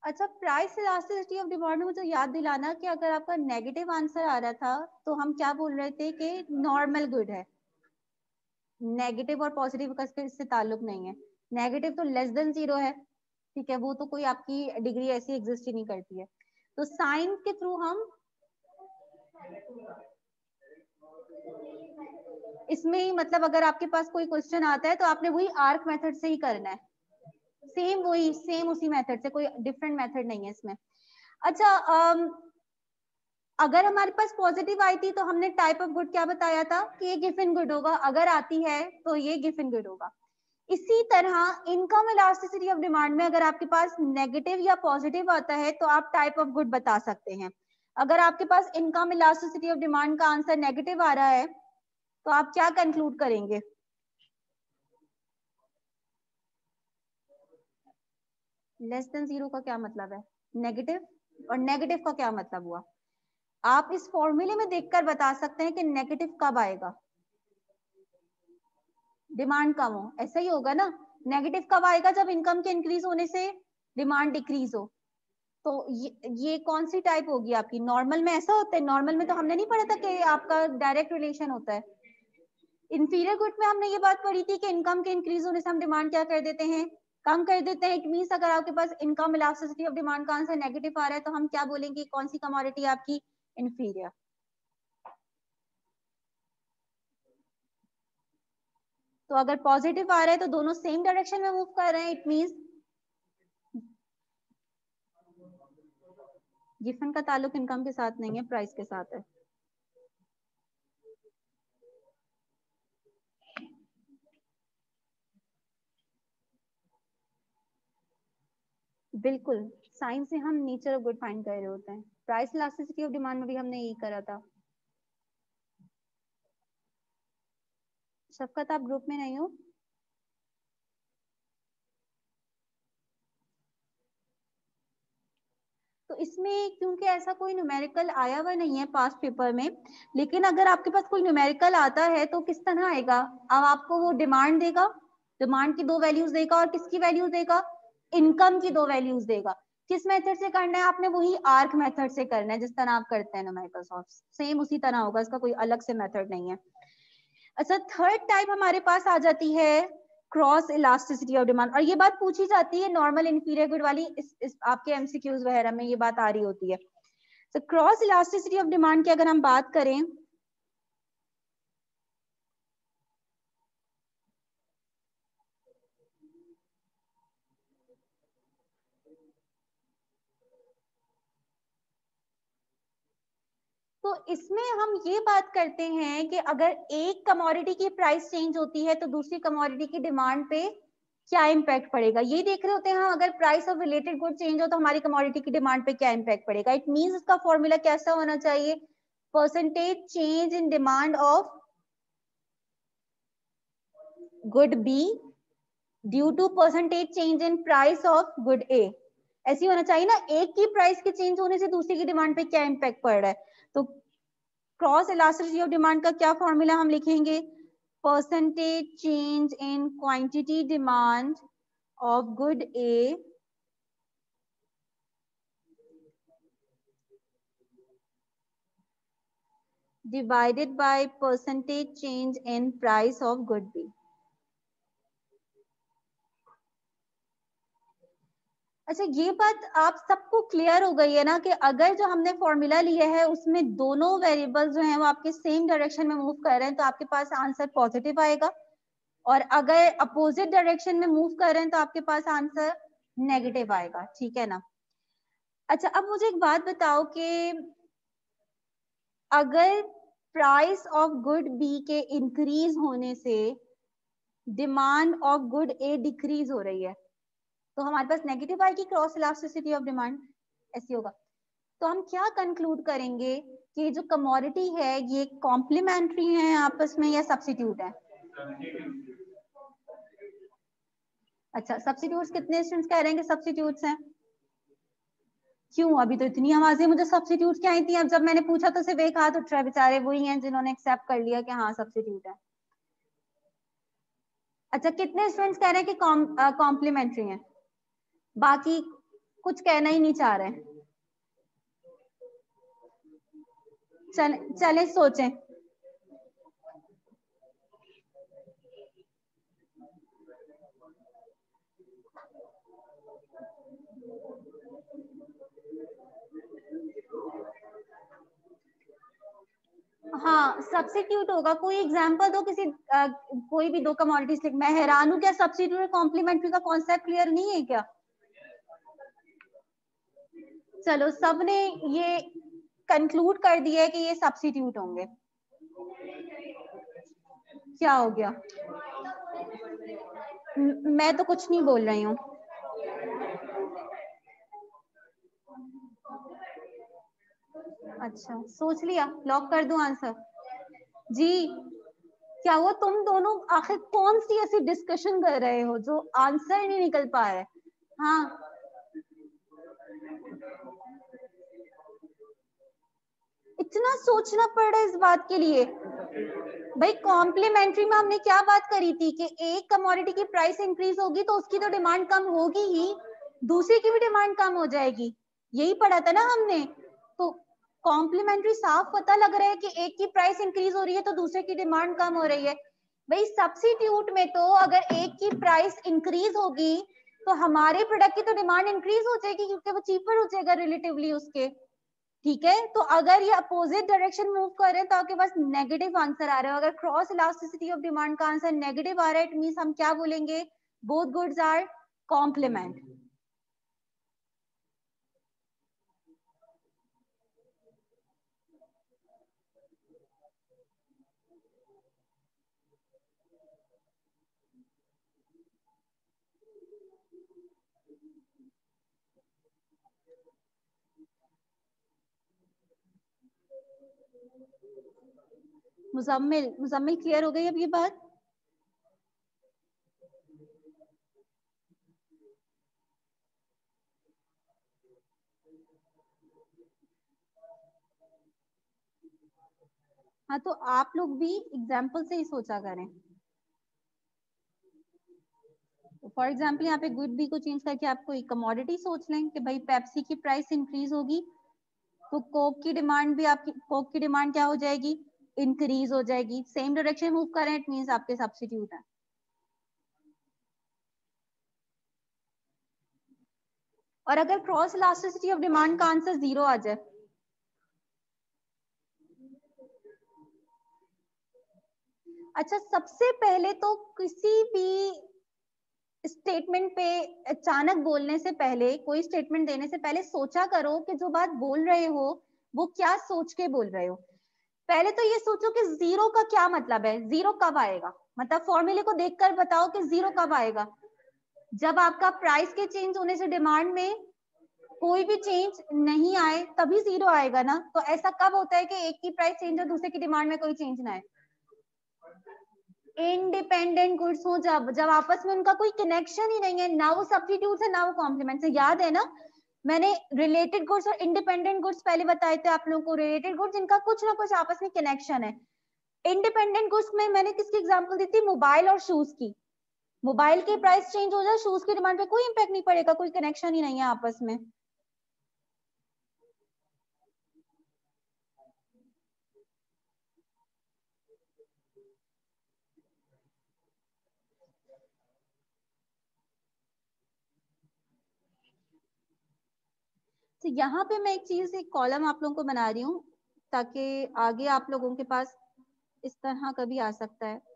अच्छा, प्राइस इलास्टिसिटी ऑफ डिमांड में मुझे याद दिलाना कि अगर आपका नेगेटिव आंसर आ रहा था तो हम क्या बोल रहे थे कि नॉर्मल गुड है। नेगेटिव और पॉजिटिव का इससे ताल्लुक नहीं है। नेगेटिव तो लेस देन जीरो है, ठीक है, वो तो कोई आपकी डिग्री ऐसी एग्जिस्ट ही नहीं करती है। तो साइन के थ्रू हम इसमें ही, मतलब अगर आपके पास कोई क्वेश्चन आता है तो आपने वही आर्क मेथड से ही करना है, सेम वही सेम उसी मेथड से, कोई डिफरेंट मेथड नहीं है इसमें। अच्छा, um, अगर हमारे पास पॉजिटिव आई थी तो हमने टाइप ऑफ गुड क्या बताया था कि ये गिवन गुड होगा, अगर आती है तो ये गिवन गुड होगा। इसी तरह इनकम इलास्टिसिटी ऑफ डिमांड में अगर आपके पास नेगेटिव या पॉजिटिव आता है तो आप टाइप ऑफ गुड बता सकते हैं। अगर आपके पास इनकम इलास्टिसिटी ऑफ डिमांड का आंसर नेगेटिव आ रहा है तो आप क्या कंक्लूड करेंगे? लेस देन जीरो का क्या मतलब है? नेगेटिव। और नेगेटिव का क्या मतलब हुआ? आप इस फॉर्मूले में देखकर बता सकते हैं कि नेगेटिव कब आएगा। डिमांड कम हो, ऐसा ही होगा ना। नेगेटिव कब आएगा? जब इनकम के इंक्रीज होने से डिमांड डिक्रीज हो। तो ये, ये कौन सी टाइप होगी आपकी? नॉर्मल में ऐसा होता है? नॉर्मल में तो हमने नहीं पढ़ा था कि आपका डायरेक्ट रिलेशन होता है। इंफीरियर गुड में हमने ये बात पढ़ी थी कि इनकम के इंक्रीज होने से हम डिमांड क्या कर देते हैं? कम कर देते हैं। इट मींस अगर आपके पास इनकम इलास्टिसिटी ऑफ डिमांड का आंसर नेगेटिव आ रहा है तो हम क्या बोलेंगे? कौन सी कमोडिटी आपकी इंफीरियर? तो अगर पॉजिटिव आ रहा है तो दोनों सेम डायरेक्शन में मूव कर रहे हैं। इट मींस गिवन का ताल्लुक इनकम के साथ नहीं है, प्राइस के साथ है। बिल्कुल, साइंस से हम नेचर ऑफ गुड फाइंड कर रहे होते हैं। प्राइस इलास्टिसिटी ऑफ डिमांड में भी हमने यही करा था। शफकत, आप ग्रुप में नहीं हो? तो इसमें क्योंकि ऐसा कोई न्यूमेरिकल आया हुआ नहीं है पास्ट पेपर में, लेकिन अगर आपके पास कोई न्यूमेरिकल आता है तो किस तरह आएगा? अब आपको वो डिमांड देगा, डिमांड की दो वैल्यूज देगा, और किसकी वैल्यूज देगा? इनकम की दो वैल्यूज देगा। किस मेथड से करना है आपने? वही आर्क मेथड से करना है, जिस तरह आप करते हैं न्यूमेरिकल सॉल्व, सेम उसी तरह होगा, इसका कोई अलग से मेथड नहीं है। अच्छा, थर्ड टाइप हमारे पास आ जाती है क्रॉस इलास्टिसिटी ऑफ डिमांड, और ये बात पूछी जाती है नॉर्मल इंफीरियर गुड वाली, इस, इस आपके एमसीक्यूज वगैरह में ये बात आ रही होती है। तो क्रॉस इलास्टिसिटी ऑफ डिमांड की अगर हम बात करें तो इसमें हम ये बात करते हैं कि अगर एक कमोडिटी की प्राइस चेंज होती है तो दूसरी कमोडिटी की डिमांड पे क्या इम्पैक्ट पड़ेगा, ये देख रहे होते हैं हम। अगर price of related good change हो तो हमारी कमोडिटी की डिमांड पे क्या इम्पैक्ट पड़ेगा। इट मींस इसका फॉर्मूला कैसा होना चाहिए? Percentage change in demand of good B due to percentage change in price of good A. ऐसी होना चाहिए ना, एक की प्राइस के चेंज होने से दूसरी की डिमांड पे क्या इम्पैक्ट पड़ रहा है। तो क्रॉस इलास्टिसिटी ऑफ डिमांड का क्या फॉर्मूला हम लिखेंगे? Percentage change in quantity demand of good A divided by percentage change in price of good B. अच्छा, ये बात आप सबको क्लियर हो गई है ना कि अगर जो हमने फॉर्मूला लिया है उसमें दोनों वेरिएबल्स जो हैं वो आपके सेम डायरेक्शन में मूव कर रहे हैं तो आपके पास आंसर पॉजिटिव आएगा, और अगर अपोजिट डायरेक्शन में मूव कर रहे हैं तो आपके पास आंसर नेगेटिव आएगा। ठीक है ना? अच्छा, अब मुझे एक बात बताओ कि अगर प्राइस ऑफ गुड बी के इंक्रीज होने से demand of good A decrease हो रही है तो हमारे पास नेगेटिव आएगी क्रॉस इलास्टिसिटी ऑफ डिमांड, ऐसी होगा। तो हम क्या कंक्लूड करेंगे कि जो कमोडिटी है ये कॉम्प्लीमेंट्री है आपस में या सब्स्टिट्यूट है? अच्छा, सब्स्टिट्यूट्स कितने स्टूडेंट्स कह रहे हैं कि सब्स्टिट्यूट्स हैं? क्यों? अभी तो इतनी आवाजें मुझे सब्स्टिट्यूट की आई थी, अब जब मैंने पूछा तो सिर्फ एक हाथ उठ रहा है। बेचारे वही हैं जिन्होंने एक्सेप्ट कर लिया कि हाँ सब्स्टिट्यूट है। अच्छा, कितने स्टूडेंट्स कह रहे हैं कि कॉम्प्लीमेंट्री है? बाकी कुछ कहना ही नहीं चाह रहे। चल चले सोचें। हाँ सब्स्टिट्यूट होगा। कोई एग्जांपल दो किसी आ, कोई भी दो कमोडिटीज लिख। मैं हैरान हूँ क्या सब्स्टिट्यूट और कॉम्प्लीमेंट्री का कॉन्सेप्ट क्लियर नहीं है क्या? चलो सबने ये कंक्लूड कर दिया है कि ये सब्स्टिट्यूट होंगे। क्या हो गया? म, मैं तो कुछ नहीं बोल रही हूँ। अच्छा सोच लिया? लॉक कर दूं आंसर? जी क्या हुआ? तुम दोनों आखिर कौन सी ऐसी डिस्कशन कर रहे हो जो आंसर नहीं निकल पा रहा है? हाँ इतना सोचना पड़ रहा है इस बात के लिए? भाई कॉम्प्लीमेंट्री में हमने क्या बात करी थी कि एक कमोडिटी की प्राइस इंक्रीज होगी तो उसकी तो डिमांड कम होगी ही, दूसरी की भी डिमांड कम हो जाएगी। यही पढ़ा था ना हमने। तो कॉम्प्लीमेंट्री साफ पता लग रहा है कि एक की प्राइस इंक्रीज हो रही है तो दूसरे की डिमांड कम हो रही है। भाई सब्स्टिट्यूट में तो अगर एक की प्राइस इंक्रीज होगी तो हमारे प्रोडक्ट की तो डिमांड इंक्रीज हो जाएगी क्योंकि वो चीपर हो जाएगा रिलेटिवली उसके। ठीक है तो अगर ये अपोजिट डायरेक्शन मूव कर रहे हैं तो आपके पास नेगेटिव आंसर आ रहा है। अगर क्रॉस इलास्टिसिटी ऑफ डिमांड का आंसर नेगेटिव आ रहा है इट मींस हम क्या बोलेंगे? Both goods are complement. Muzammil Muzammil clear हो गई अब ये बात? हाँ तो आप लोग भी एग्जाम्पल से ही सोचा करें। फॉर एग्जाम्पल यहाँ पे गुड बी को चेंज करके आप कोई कमोडिटी सोच लें कि भाई पेप्सी की प्राइस इंक्रीज होगी तो कोक की डिमांड भी आपकी कोक की डिमांड क्या हो जाएगी? इंक्रीज हो जाएगी। सेम डायरेक्शन मूव करें इट मींस आपके सब्स्टिट्यूट है। और अगर क्रॉस इलास्टिसिटी ऑफ डिमांड का आंसर जीरो आ जाए? अच्छा सबसे पहले तो किसी भी स्टेटमेंट पे अचानक बोलने से पहले, कोई स्टेटमेंट देने से पहले सोचा करो कि जो बात बोल रहे हो वो क्या सोच के बोल रहे हो। पहले तो ये सोचो कि जीरो का क्या मतलब है, जीरो कब आएगा। मतलब फॉर्मूले को देखकर बताओ कि जीरो कब आएगा। जब आपका प्राइस के चेंज होने से डिमांड में कोई भी चेंज नहीं आए तभी जीरो आएगा ना। तो ऐसा कब होता है कि एक की प्राइस चेंज और दूसरे की डिमांड में कोई चेंज ना आए? इंडिपेंडेंट गुड्स हो जब जब आपस में उनका कोई कनेक्शन ही नहीं है, ना वो सब्स्टिट्यूट है ना वो कॉम्प्लीमेंट है। याद है ना मैंने रिलेटेड गुड्स और इंडिपेंडेंट गुड्स पहले बताए थे आप लोगों को। रिलेटेड गुड्स जिनका कुछ ना कुछ आपस में कनेक्शन है। इंडिपेंडेंट गुड्स में मैंने किसकी एग्जांपल दी थी? मोबाइल और शूज की। मोबाइल की प्राइस चेंज हो जाए शूज की डिमांड पे कोई इंपैक्ट नहीं पड़ेगा, कोई कनेक्शन ही नहीं है आपस में। तो यहाँ पे मैं एक चीज एक कॉलम आप लोगों को बना रही हूँ ताकि आगे आप लोगों के पास इस तरह कभी आ सकता है।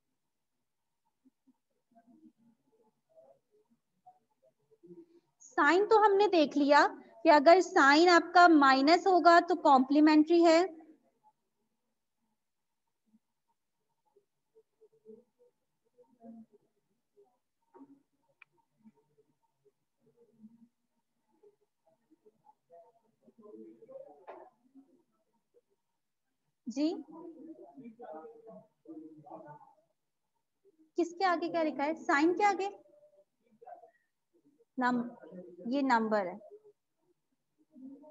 साइन तो हमने देख लिया कि अगर साइन आपका माइनस होगा तो कॉम्प्लीमेंट्री है। जी किसके आगे क्या लिखा है? साइन के आगे नम ये नंबर है।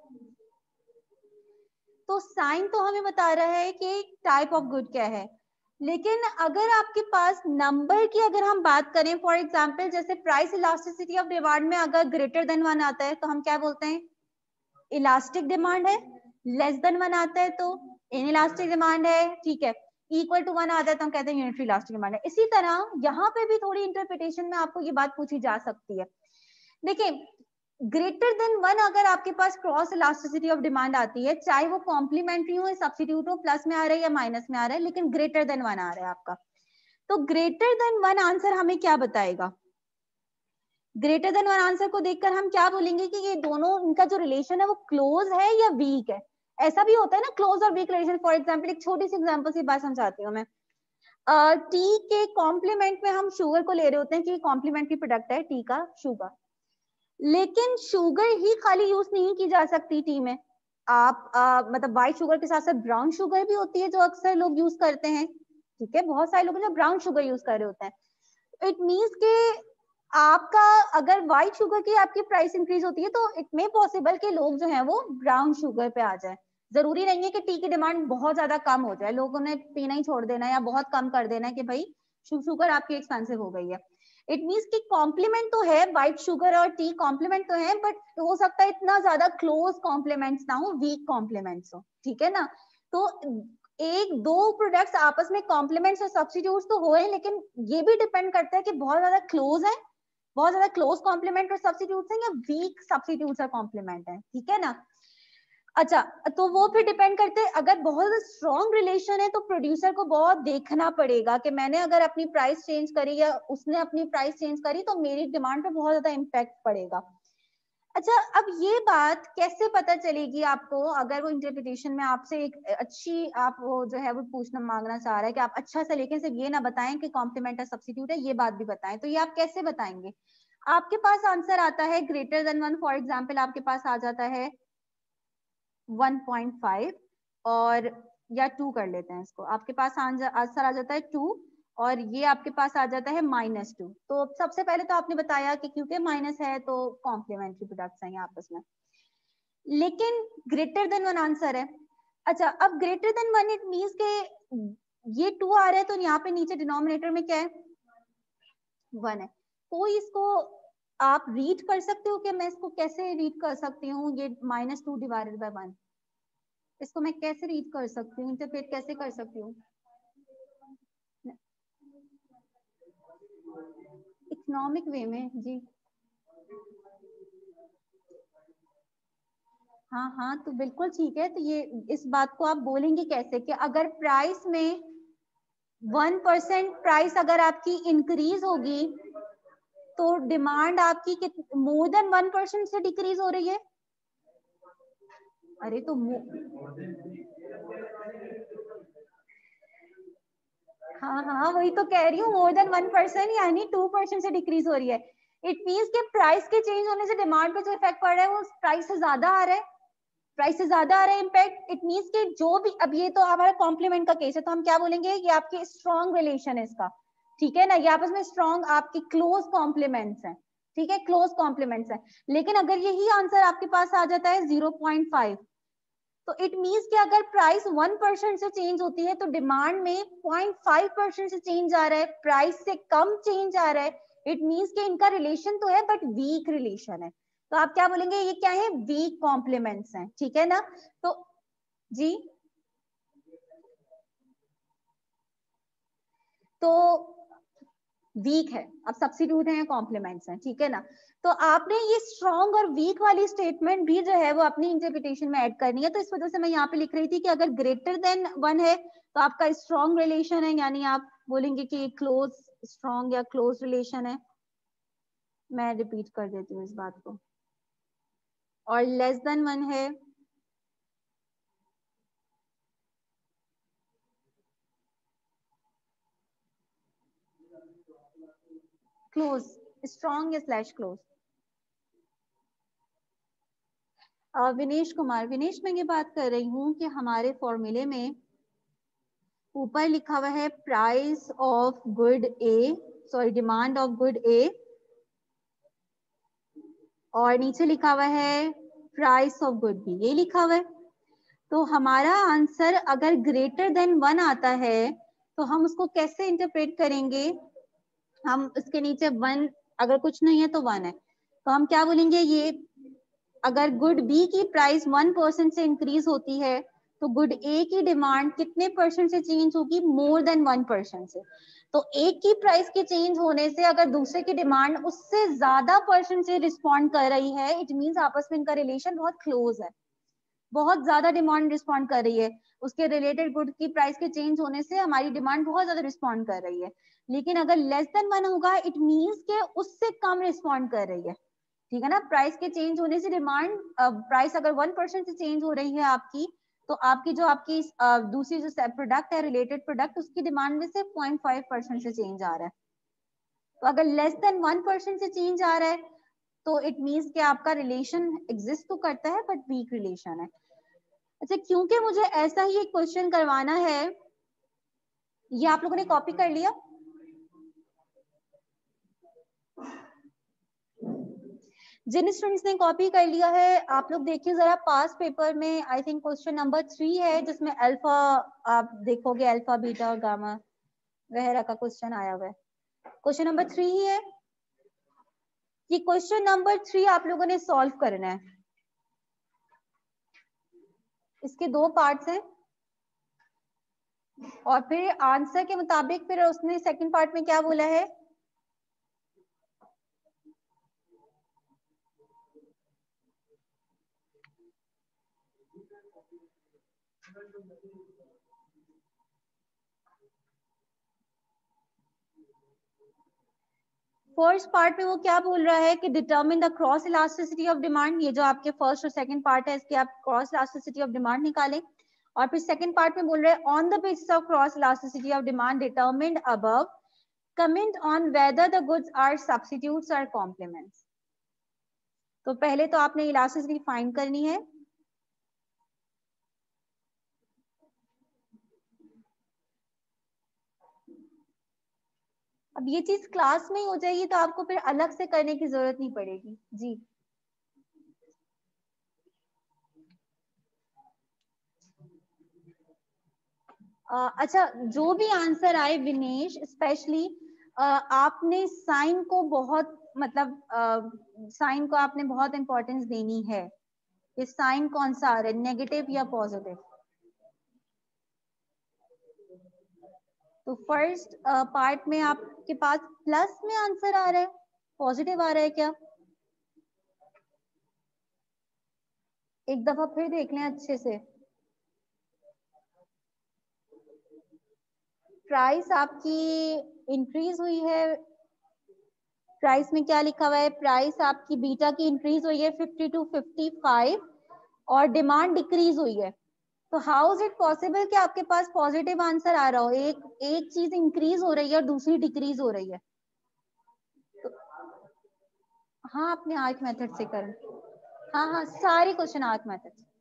तो साइन तो हमें बता रहा है कि टाइप ऑफ गुड क्या है। लेकिन अगर आपके पास नंबर की अगर हम बात करें, फॉर एग्जांपल जैसे प्राइस इलास्टिसिटी ऑफ डिमांड में अगर ग्रेटर देन वन आता है तो हम क्या बोलते हैं, इलास्टिक डिमांड है। लेस देन वन आता है तो इनइलास्टिक डिमांड है, ठीक है। इक्वल टू वन आता है तो हम कहते हैं यूनिटरी इलास्टिक डिमांड है। इसी तरह यहाँ पे भी थोड़ी इंटरप्रिटेशन में आपको ये बात पूछी जा सकती है। देखिए, ग्रेटर देन वन अगर आपके पास क्रॉस इलास्टिसिटी ऑफ डिमांड आती है, चाहे वो कॉम्प्लीमेंट्री हो, सब्स्टिट्यूट हो, प्लस में आ रहा है या माइनस में आ रहा है, लेकिन ग्रेटर देन वन आ रहा है आपका, तो ग्रेटर देन वन आंसर हमें क्या बताएगा? ग्रेटर देन वन आंसर को देखकर हम क्या बोलेंगे कि ये दोनों, इनका जो रिलेशन है वो क्लोज है या वीक है। ऐसा भी होता है ना, क्लोज और वीक रिलेशन। फॉर एग्जांपल एक छोटी सी एग्जांपल से बात समझाती हूँ मैं। टी uh, के कॉम्प्लीमेंट में हम शुगर को ले रहे होते हैं कि कॉम्प्लीमेंट्री प्रोडक्ट है टी का, शुगर। लेकिन शुगर ही खाली यूज नहीं की जा सकती टी में। आप uh, मतलब व्हाइट शुगर के साथ साथ ब्राउन शुगर भी होती है जो अक्सर लोग यूज करते हैं, ठीक है। बहुत सारे लोग जो ब्राउन शुगर यूज कर रहे होते हैं। इट मीन्स के आपका अगर व्हाइट शुगर की आपकी प्राइस इंक्रीज होती है तो इट मे पॉसिबल कि लोग जो है वो ब्राउन शुगर पे आ जाए। जरूरी नहीं है कि टी की डिमांड बहुत ज्यादा कम हो जाए, लोगों ने पीना ही छोड़ देना या बहुत कम कर देना है कि भाई शुगर आपकी एक्सपेंसिव हो गई है। इट मीन्स कि कॉम्प्लीमेंट तो है, व्हाइट शुगर और टी कॉम्प्लीमेंट तो है, बट हो सकता है इतना ज्यादा क्लोज कॉम्प्लीमेंट्स ना हो, वीक कॉम्प्लीमेंट्स हो, ठीक है ना। तो एक दो प्रोडक्ट्स आपस में कॉम्प्लीमेंट्स और सब्स्टिट्यूट्स तो हो, लेकिन ये भी डिपेंड करता है कि बहुत ज्यादा क्लोज है, बहुत ज्यादा क्लोज कॉम्प्लीमेंट और सब्स्टिट्यूट्स हैं या वीक सब्स्टिट्यूट्स और कॉम्प्लीमेंट है, ठीक है ना। अच्छा, तो वो फिर डिपेंड करते हैं। अगर बहुत स्ट्रॉन्ग रिलेशन है तो प्रोड्यूसर को बहुत देखना पड़ेगा कि मैंने अगर अपनी प्राइस चेंज करी या उसने अपनी प्राइस चेंज करी तो मेरी डिमांड पे बहुत ज्यादा इम्पैक्ट पड़ेगा। अच्छा, अब ये बात कैसे पता चलेगी आपको? अगर वो इंटरप्रिटेशन में आपसे एक अच्छी, आप वो जो है वो पूछना मांगना चाह रहा है कि आप अच्छा से, लेकिन सिर्फ ये ना बताएं कि कॉम्प्लीमेंट है सब्स्टिट्यूट है, ये बात भी बताएं, तो ये आप कैसे बताएंगे? आपके पास आंसर आता है greater than one, for example आपके पास आ जाता है वन पॉइंट फाइव और या टू कर लेते हैं इसको, आपके पास आंसर आ जाता है टू और ये आपके पास आ जाता है माइनस टू। तो सबसे पहले तो आपने बताया कि क्योंकि माइनस है तो कॉम्प्लीमेंट्री प्रोडक्ट्स हैं आपस में, लेकिन ग्रेटर देन वन आंसर है। अच्छा, अब greater than one it means के ये टू आ रहा है तो यहाँ पे नीचे डिनोमिनेटर में क्या है, वन है। तो इसको आप रीड कर सकते हो कि मैं इसको कैसे रीड कर सकती हूँ, ये minus two divided by one, इसको मैं कैसे रीड कर सकती हूँ, इंटरप्रेट कैसे कर सकती हूँ? इकोनॉमिक वे में जी। हाँ हाँ, तो बिल्कुल ठीक है। तो ये इस बात को आप बोलेंगे कैसे कि अगर प्राइस में वन परसेंट प्राइस अगर आपकी इंक्रीज होगी तो डिमांड आपकी मोर देन वन परसेंट से डिक्रीज हो रही है। अरे तो हाँ हाँ, वही तो कह रही हूँ, मोर देन वन परसेंट यानी टू परसेंट से डिक्रीज हो रही है। इट मीन्स के प्राइस के चेंज होने से डिमांड पे जो इफेक्ट पड़ रहा है वो प्राइस से ज्यादा आ रहा है, प्राइस से ज्यादा आ रहा है इम्पैक्ट। इट मीन्स के जो भी, अब ये तो हमारा कॉम्प्लीमेंट का केस है तो हम क्या बोलेंगे, ये आपके स्ट्रॉन्ग रिलेशन है इसका, ठीक है ना, ये आपस में स्ट्रॉन्ग आपकी क्लोज कॉम्प्लीमेंट्स हैं, ठीक है, क्लोज कॉम्प्लीमेंट्स हैं। लेकिन अगर यही आंसर आपके पास आ जाता है जीरो पॉइंट फाइव, तो इट मीन्स कि अगर प्राइस वन परसेंट से चेंज होती है तो डिमांड में पॉइंट फाइव परसेंट से चेंज आ रहा है, प्राइस से कम चेंज आ रहा है। इट मीन्स कि इनका रिलेशन तो है बट वीक रिलेशन है। तो आप क्या बोलेंगे, ये क्या है, वीक कॉम्प्लीमेंट्स हैं, ठीक है ना। तो जी, तो वीक है, अब सब्स्टिट्यूट है या कॉम्प्लीमेंट्स हैं, ठीक है ना। तो आपने ये स्ट्रॉन्ग और वीक वाली स्टेटमेंट भी जो है वो अपनी इंटरप्रिटेशन में ऐड करनी है। तो इस वजह से मैं यहाँ पे लिख रही थी कि अगर ग्रेटर देन वन है तो आपका स्ट्रॉन्ग रिलेशन है, यानी आप बोलेंगे कि क्लोज, स्ट्रॉन्ग या क्लोज रिलेशन है। मैं रिपीट कर देती हूँ इस बात को। और लेस देन वन है क्लोज, स्ट्रॉन्ग या स्लैश क्लोज। विनेश कुमार, विनेश मैं ये बात कर रही हूँ कि हमारे फॉर्मूले में ऊपर लिखा हुआ है price of good A, sorry demand of good A, और नीचे लिखा हुआ है प्राइस ऑफ गुड बी, ये लिखा हुआ है। तो हमारा आंसर अगर ग्रेटर देन वन आता है तो हम उसको कैसे इंटरप्रेट करेंगे? हम इसके नीचे वन, अगर कुछ नहीं है तो वन है, तो हम क्या बोलेंगे? ये अगर गुड बी की प्राइस वन परसेंट से इंक्रीज होती है तो गुड ए की डिमांड कितने परसेंट से चेंज होगी? मोर देन वन परसेंट से। तो एक की प्राइस के चेंज होने से अगर दूसरे की डिमांड उससे ज्यादा परसेंट से रिस्पॉन्ड कर रही है, इट मीन्स आपस में इनका रिलेशन बहुत क्लोज है, बहुत ज्यादा डिमांड रिस्पॉन्ड कर रही है। उसके रिलेटेड गुड की प्राइस के चेंज होने से हमारी डिमांड बहुत ज्यादा रिस्पॉन्ड कर रही है। लेकिन अगर लेस देन वन होगा, इट मीन्स के उससे कम रिस्पॉन्ड कर रही है। ठीक है ना? प्राइस के चेंज होने से डिमांड, प्राइस अगर वन परसेंट से चेंज हो रही है आपकी, तो आपकी जो आपकी uh, दूसरी जो प्रोडक्ट है, रिलेटेड प्रोडक्ट, उसकी डिमांड में से पॉइंट फाइव परसेंट से चेंज आ रहा है। तो अगर लेस देन वन परसेंट से चेंज आ रहा है तो इट मीन्स कि आपका रिलेशन एग्जिस्ट तो करता है बट वीक रिलेशन है। अच्छा, क्योंकि मुझे ऐसा ही एक क्वेश्चन करवाना है, ये आप लोगों ने कॉपी कर लिया? जिन स्टूडेंट्स ने कॉपी कर लिया है, आप लोग देखिए जरा पास पेपर में, I think question number three है, जिसमें अल्फा, आप देखोगे अल्फा बीटा और गामा वगैरह का क्वेश्चन आया हुआ है। क्वेश्चन नंबर थ्री ही है। ये क्वेश्चन नंबर थ्री आप लोगों ने सॉल्व करना है। इसके दो पार्ट्स हैं और फिर आंसर के मुताबिक फिर उसने सेकंड पार्ट में क्या बोला है? फर्स्ट पार्ट में वो क्या बोल रहा है कि determine the cross elasticity of demand. ये जो आपके फर्स्ट और सेकंड पार्ट है, इसके आप क्रॉस इलास्टिसिटी ऑफ डिमांड निकालें। और फिर सेकंड पार्ट में बोल रहे हैं on the basis of cross elasticity of demand determined above, comment on whether the goods are substitutes और कॉम्प्लीमेंट्स। तो पहले तो आपने इलास्टिसिटी फाइंड करनी है। अब ये चीज क्लास में ही हो जाएगी तो आपको फिर अलग से करने की जरूरत नहीं पड़ेगी जी। uh, अच्छा, जो भी आंसर आए विनेश, स्पेशली uh, आपने साइन को बहुत, मतलब साइन uh, को आपने बहुत इंपॉर्टेंस देनी है कि साइन कौन सा आ रहा है, नेगेटिव या पॉजिटिव। तो फर्स्ट पार्ट में आपके पास प्लस में आंसर आ रहा है, पॉजिटिव आ रहा है क्या? एक दफा फिर देख लें अच्छे से। प्राइस आपकी इंक्रीज हुई है, प्राइस में क्या लिखा हुआ है? प्राइस आपकी बीटा की इंक्रीज हुई है फिफ्टी टू फिफ्टी फाइव और डिमांड डिक्रीज हुई है। तो हाउ इज इट पॉसिबल कि आपके पास पॉजिटिव आंसर आ रहा हो? एक एक चीज इंक्रीज हो रही है और दूसरी डिक्रीज हो रही है। तो हाँ, अपने आर्क मेथड से करें। हाँ हाँ, सारी क्वेश्चन आर्क मेथड से।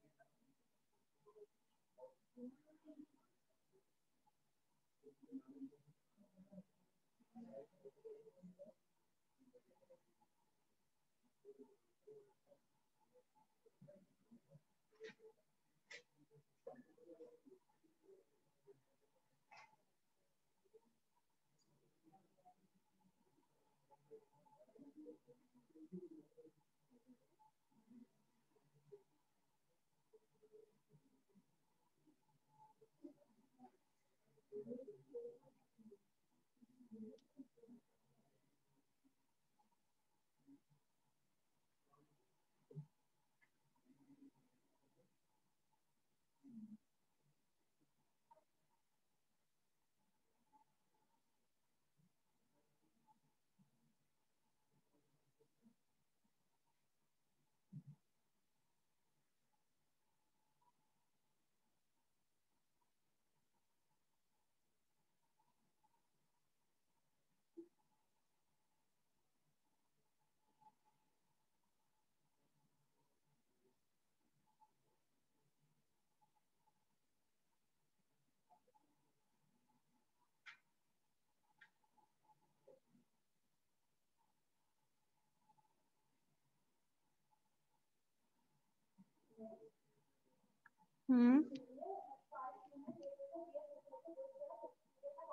हम्म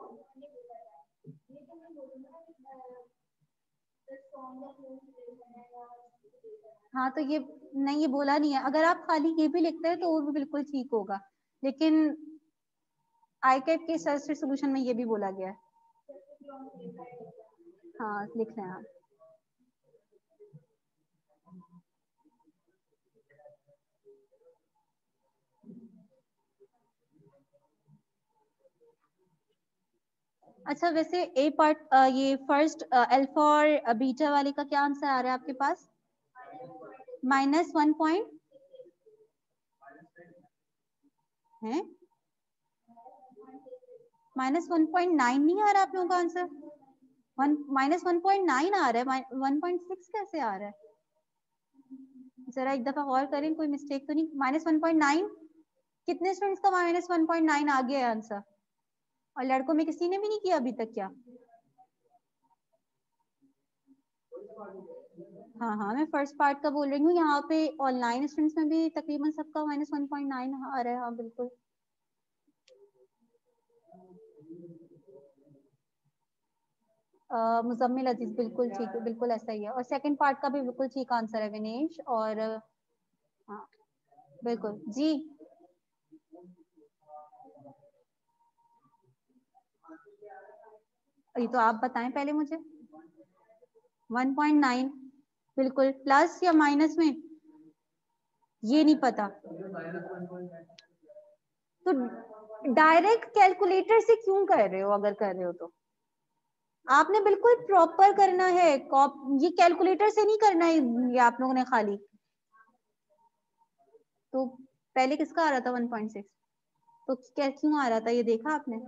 हाँ तो ये नहीं, ये बोला नहीं है। अगर आप खाली ये भी लिखते हैं तो वो भी बिल्कुल ठीक होगा, लेकिन आई कैट के सर्च सोल्यूशन में ये भी बोला गया है। हाँ लिख रहे हैं आप। अच्छा वैसे ए पार्ट, ये फर्स्ट अल्फा और बीटा वाले का क्या आंसर आ रहा है आपके पास? माइनस वन पॉइंट है, माइनस वन पॉइंट नाइन नहीं आ रहा आप लोगों का answer? One minus one point nine आ रहा है, वन पॉइंट सिक्स कैसे आ रहा है? जरा एक दफा और करें, कोई मिस्टेक तो नहीं? माइनस वन पॉइंट नाइन, कितने स्टूडेंट्स का माइनस वन पॉइंट नाइन आ गया है आंसर? और लड़कों में किसी ने भी नहीं किया अभी तक क्या? हाँ हाँ, मैं फर्स्ट पार्ट का बोल रही हूँ, यहाँ पे ऑनलाइन स्टूडेंट्स में भी तकरीबन सबका माइनस वन पॉइंट नाइन आ रहा है। हाँ बिल्कुल। मुजम्मिल अजीज बिल्कुल ठीक है, बिल्कुल ऐसा ही है। और सेकंड पार्ट का भी बिल्कुल ठीक आंसर है विनेश। और हाँ बिल्कुल जी। ये तो आप बताएं पहले मुझे। वन पॉइंट नाइन बिल्कुल, प्लस या माइनस में ये नहीं पता, तो डायरेक्ट कैलकुलेटर से क्यों कर रहे हो? अगर कर रहे हो तो आपने बिल्कुल प्रॉपर करना है, ये कैलकुलेटर से नहीं करना है ये आप लोगों ने खाली। तो पहले किसका आ रहा था वन पॉइंट सिक्स? तो क्या क्यों आ रहा था ये देखा आपने?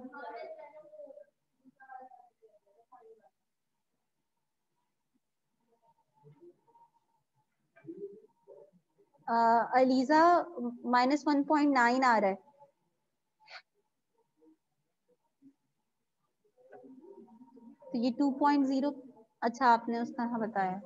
Aliza minus one point nine आ रहा है, तो ये टू पॉइंट जीरो। अच्छा आपने उसका हाँ बताया।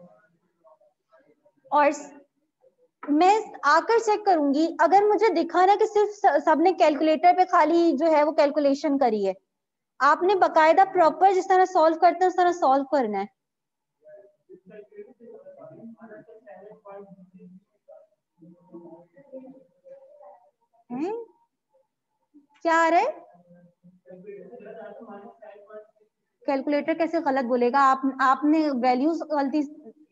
और मैं आकर चेक करूंगी, अगर मुझे दिखा ना कि सिर्फ सबने कैलकुलेटर पे खाली जो है वो कैलकुलेशन करी है, आपने बकायदा प्रॉपर जिस तरह सॉल्व करते हैं उस तरह सॉल्व करना है। हैं? क्या आ रहा है? कैलकुलेटर कैसे गलत बोलेगा? आप आपने वैल्यूज गलती।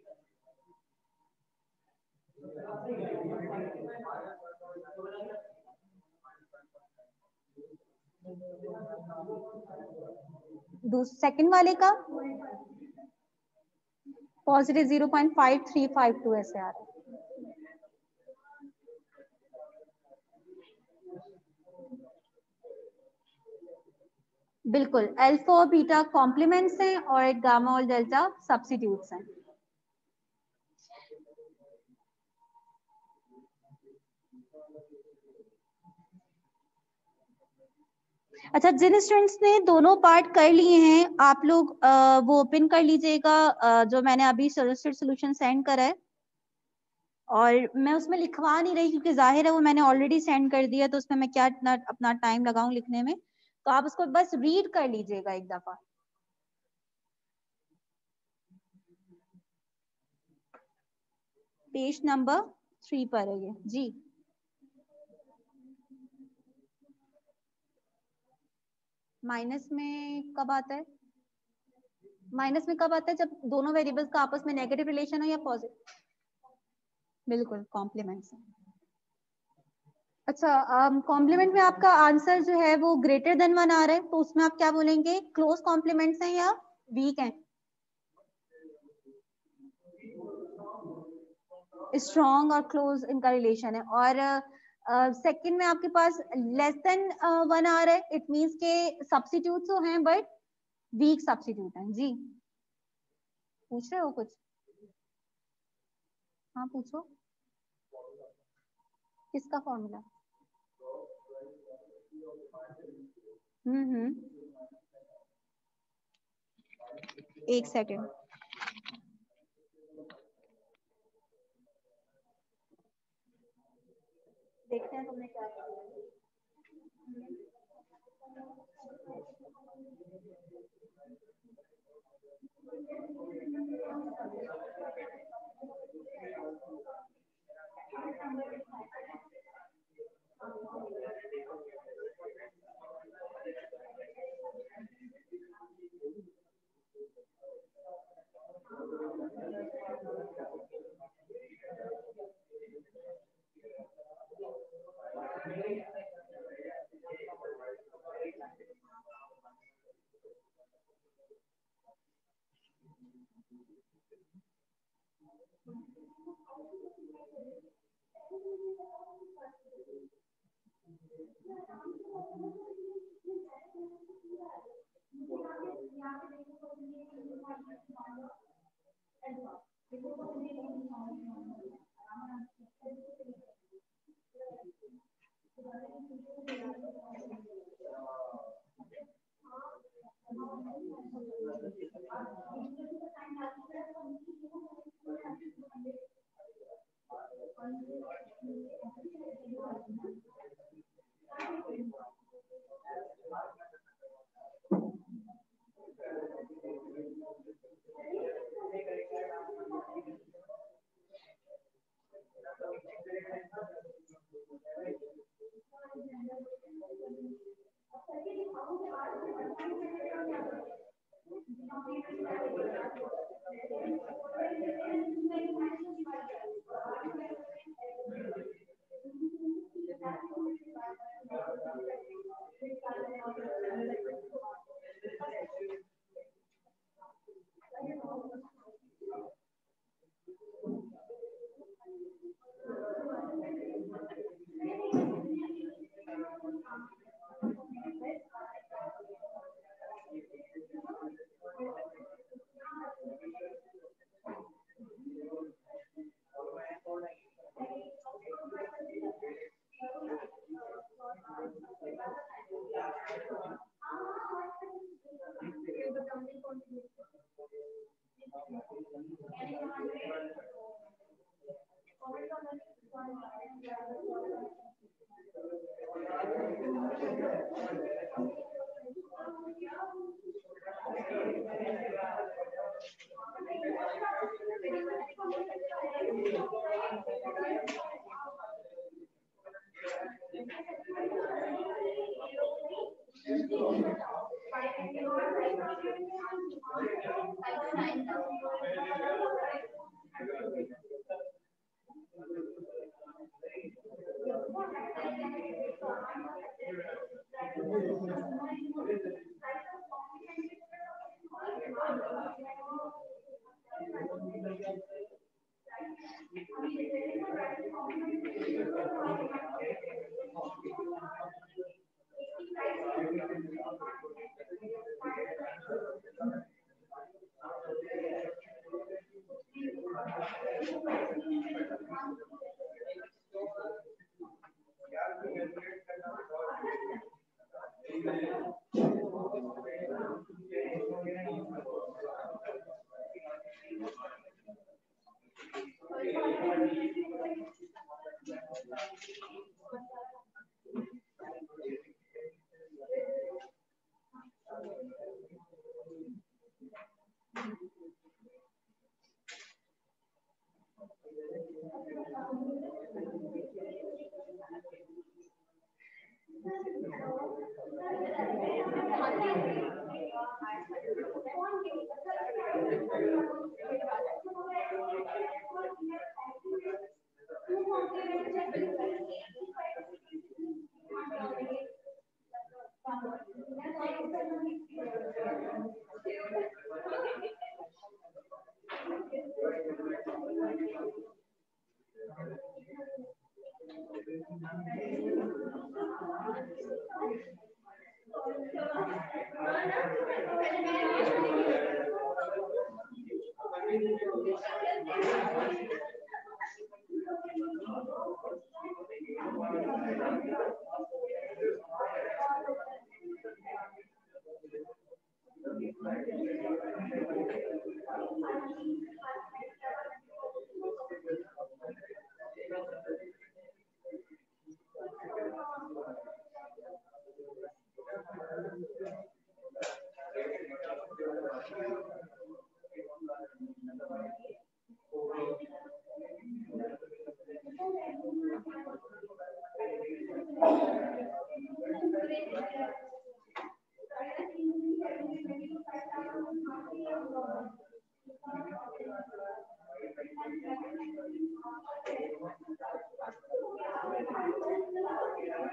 सेकंड वाले का positive zero point five three five two ऐसे आ रहा है। बिल्कुल, अल्फा और बीटा कॉम्प्लीमेंट्स हैं और एक गामा और डेल्टा सब्स्टिट्यूट्स हैं। अच्छा, जिन स्टूडेंट्स ने दोनों पार्ट कर लिए हैं आप लोग आ, वो ओपन कर लीजिएगा, जो मैंने अभी सजेस्टेड सॉल्यूशन सेंड करा है। और मैं उसमें लिखवा नहीं रही क्योंकि जाहिर है वो मैंने ऑलरेडी सेंड कर दिया, तो उसमें मैं क्या इतना अपना टाइम लगाऊं लिखने में। तो आप उसको बस रीड कर लीजिएगा एक दफा। पेज नंबर थ्री पर है ये जी। माइनस में कब आता है? माइनस में कब आता है? जब दोनों वेरिएबल्स का आपस में नेगेटिव रिलेशन हो या पॉजिटिव। बिल्कुल कॉम्प्लीमेंट्स। अच्छा, कॉम्प्लीमेंट में आपका आंसर जो है वो ग्रेटर देन वन आ रहा है, तो उसमें आप क्या बोलेंगे? क्लोज कॉम्प्लीमेंट्स हैं या वीक हैं? स्ट्रॉन्ग और क्लोज इनका रिलेशन है। और सेकंड uh, में आपके पास लेस देन वन आ रहा है, इट मींस के सब्स्टिट्यूट तो हैं बट वीक सब्स्टिट्यूट हैं जी। पूछ रहे हो कुछ? हाँ पूछो। किसका फॉर्मूला? हम्म हम्म एक सेकेंड। देखते हैं तुमने क्या किया।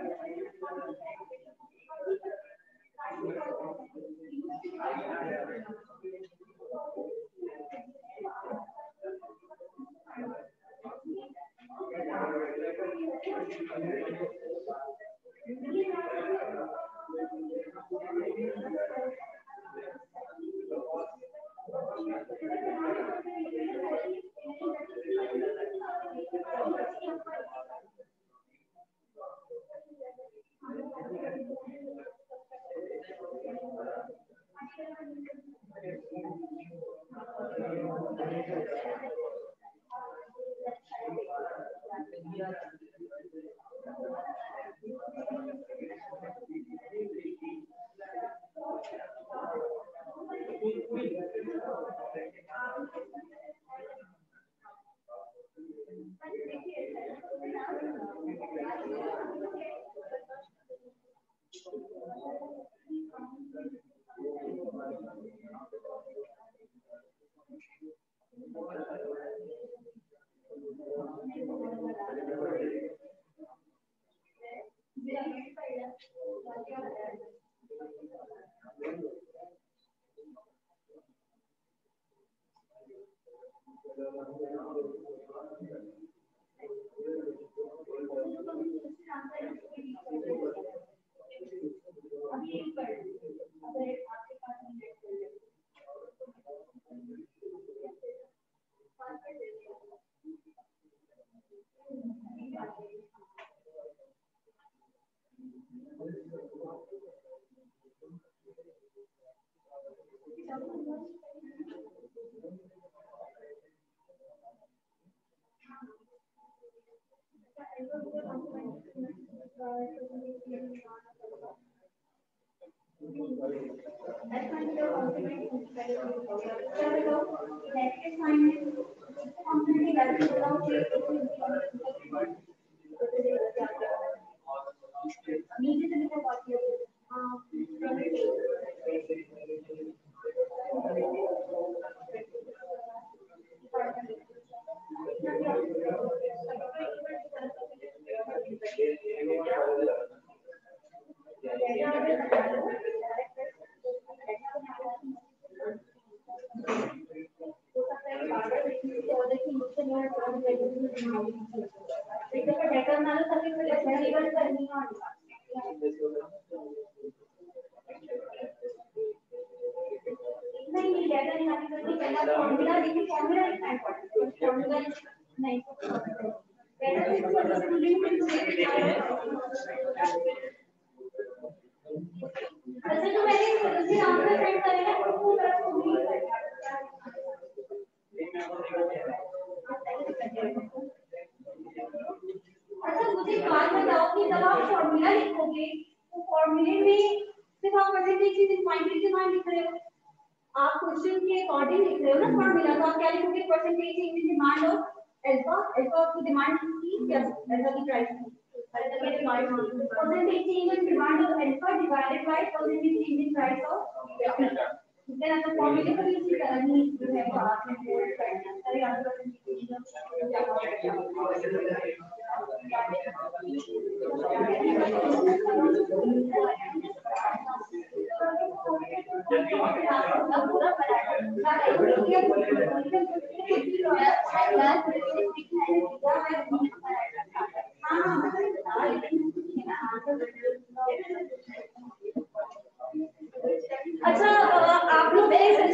अच्छा, आप लोग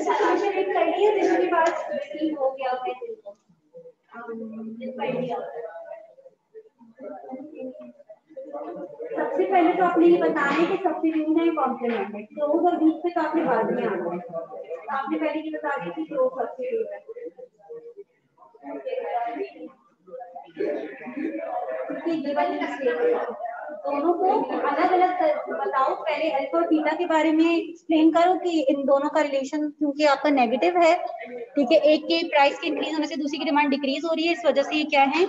कर लिए जिनके पास हो गया है सबसे पहले तो आपने ये बताया कि सब्स्टिट्यूट है कॉम्प्लीमेंट है, क्लोज और वीक पे तो आपने बाद में आना है। आपने पहले ये बता दी कि क्लोज सब्स्टिट्यूट है, ये वाली मिस्टेक है। दोनों को अलग अलग बताओ, पहले अल्फा और बीटा के बारे में एक्सप्लेन करो कि इन दोनों का रिलेशन क्योंकि आपका नेगेटिव है, ठीक है, एक के प्राइस के इंक्रीज होने से दूसरी की डिमांड डिक्रीज हो रही है, इस वजह से ये क्या है,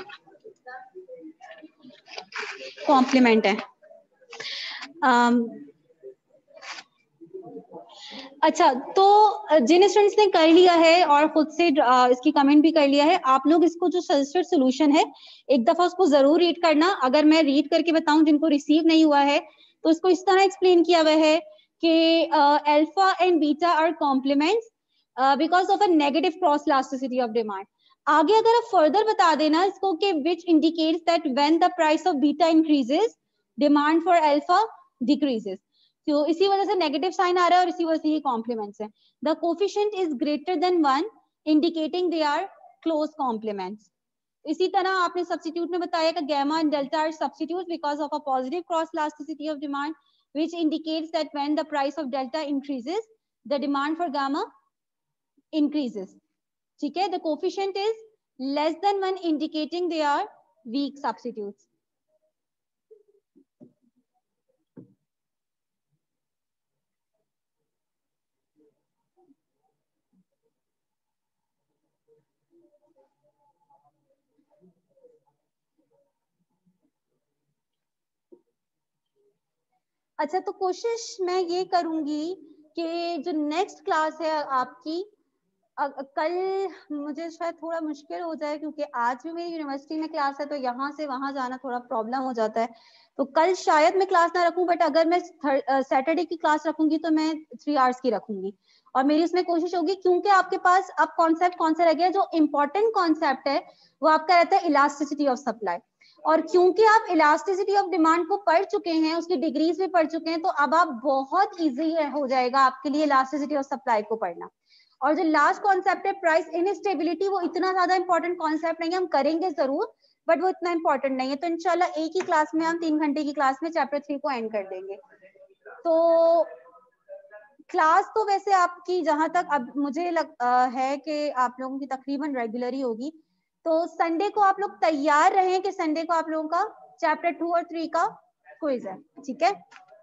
कॉम्प्लीमेंट है। um, अच्छा, तो जिन स्टूडेंट्स ने कर लिया है और खुद से इसकी कमेंट भी कर लिया है, आप लोग इसको जो सजेस्टेड सोल्यूशन है एक दफा उसको जरूर रीड करना। अगर मैं रीड करके बताऊं जिनको रिसीव नहीं हुआ है, तो इसको इस तरह एक्सप्लेन किया हुआ है कि alpha and beta are complements because of a negative cross elasticity of demand. आगे अगर आप फर्दर बता देना इसको कि which indicates that when the price of beta increases demand for alpha decreases. तो इसी वजह से नेगेटिव साइन आ रहा है और इसी वजह से ये कॉम्प्लीमेंट्स है। The coefficient is greater than one indicating they are close complements. इसी तरह आपने सब्स्टिट्यूट में बताया कि gamma and delta are substitute because of a positive cross elasticity of demand which indicates that when the price of delta increases the demand for gamma increases. ठीक है, the coefficient is less than one indicating they are weak substitutes. अच्छा, तो कोशिश मैं ये करूंगी कि जो नेक्स्ट क्लास है आपकी, अ, कल मुझे शायद थोड़ा मुश्किल हो जाए क्योंकि आज भी मेरी यूनिवर्सिटी में क्लास है, तो यहाँ से वहां जाना थोड़ा प्रॉब्लम हो जाता है। तो कल शायद मैं क्लास ना रखूं, बट अगर मैं सैटरडे की क्लास रखूंगी तो मैं थ्री आवर्स की रखूंगी। और मेरी उसमें कोशिश होगी, क्योंकि आपके पास अब कॉन्सेप्ट कौन सा रह गया, जो इम्पोर्टेंट कॉन्सेप्ट है वो आपका रहता है इलास्टिसिटी ऑफ सप्लाई। और क्योंकि आप इलास्टिसिटी ऑफ डिमांड को पढ़ चुके हैं, उसकी डिग्रीज भी पढ़ चुके हैं, तो अब आप बहुत इजी हो जाएगा आपके लिए इलास्टिसिटी ऑफ सप्लाई को पढ़ना। और जो लास्ट कॉन्सेप्ट है प्राइस इनस्टेबिलिटी, वो इतना ज्यादा इंपॉर्टेंट कॉन्सेप्ट नहीं है, हम करेंगे जरूर बट वो इतना इंपॉर्टेंट नहीं है। तो इंशाल्लाह एक ही क्लास में, हम तीन घंटे की क्लास में चैप्टर थ्री को एंड कर देंगे। तो क्लास तो वैसे आपकी जहां तक अब मुझे लग आ, है कि आप लोगों की तकरीबन रेगुलर ही होगी। तो संडे को आप लोग तैयार रहें कि संडे को आप लोगों का चैप्टर टू और थ्री का क्विज है, ठीक है?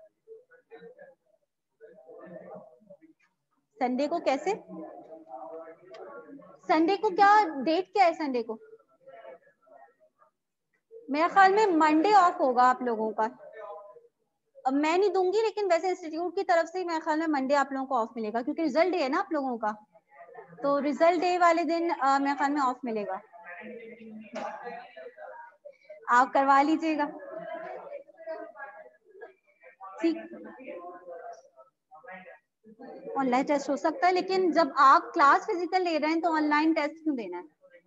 संडे को कैसे, संडे को क्या डेट क्या है संडे को? मेरा ख्याल में मंडे ऑफ होगा आप लोगों का। अब मैं नहीं दूंगी, लेकिन वैसे इंस्टीट्यूट की तरफ से मेरे ख्याल में मंडे आप लोगों को ऑफ मिलेगा, क्योंकि रिजल्ट डे है ना आप लोगों का। तो रिजल्ट डे वाले दिन आ, मेरे ख्याल में ऑफ मिलेगा। आप करवा लीजिएगा, ठीक। ऑनलाइन टेस्ट हो सकता है, लेकिन जब आप क्लास फिजिकल ले रहे हैं तो ऑनलाइन टेस्ट क्यों देना है?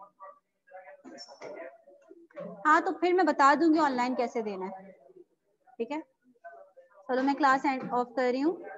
हाँ, तो फिर मैं बता दूंगी ऑनलाइन कैसे देना है, ठीक है? चलो मैं क्लास एंड ऑफ कर रही हूँ।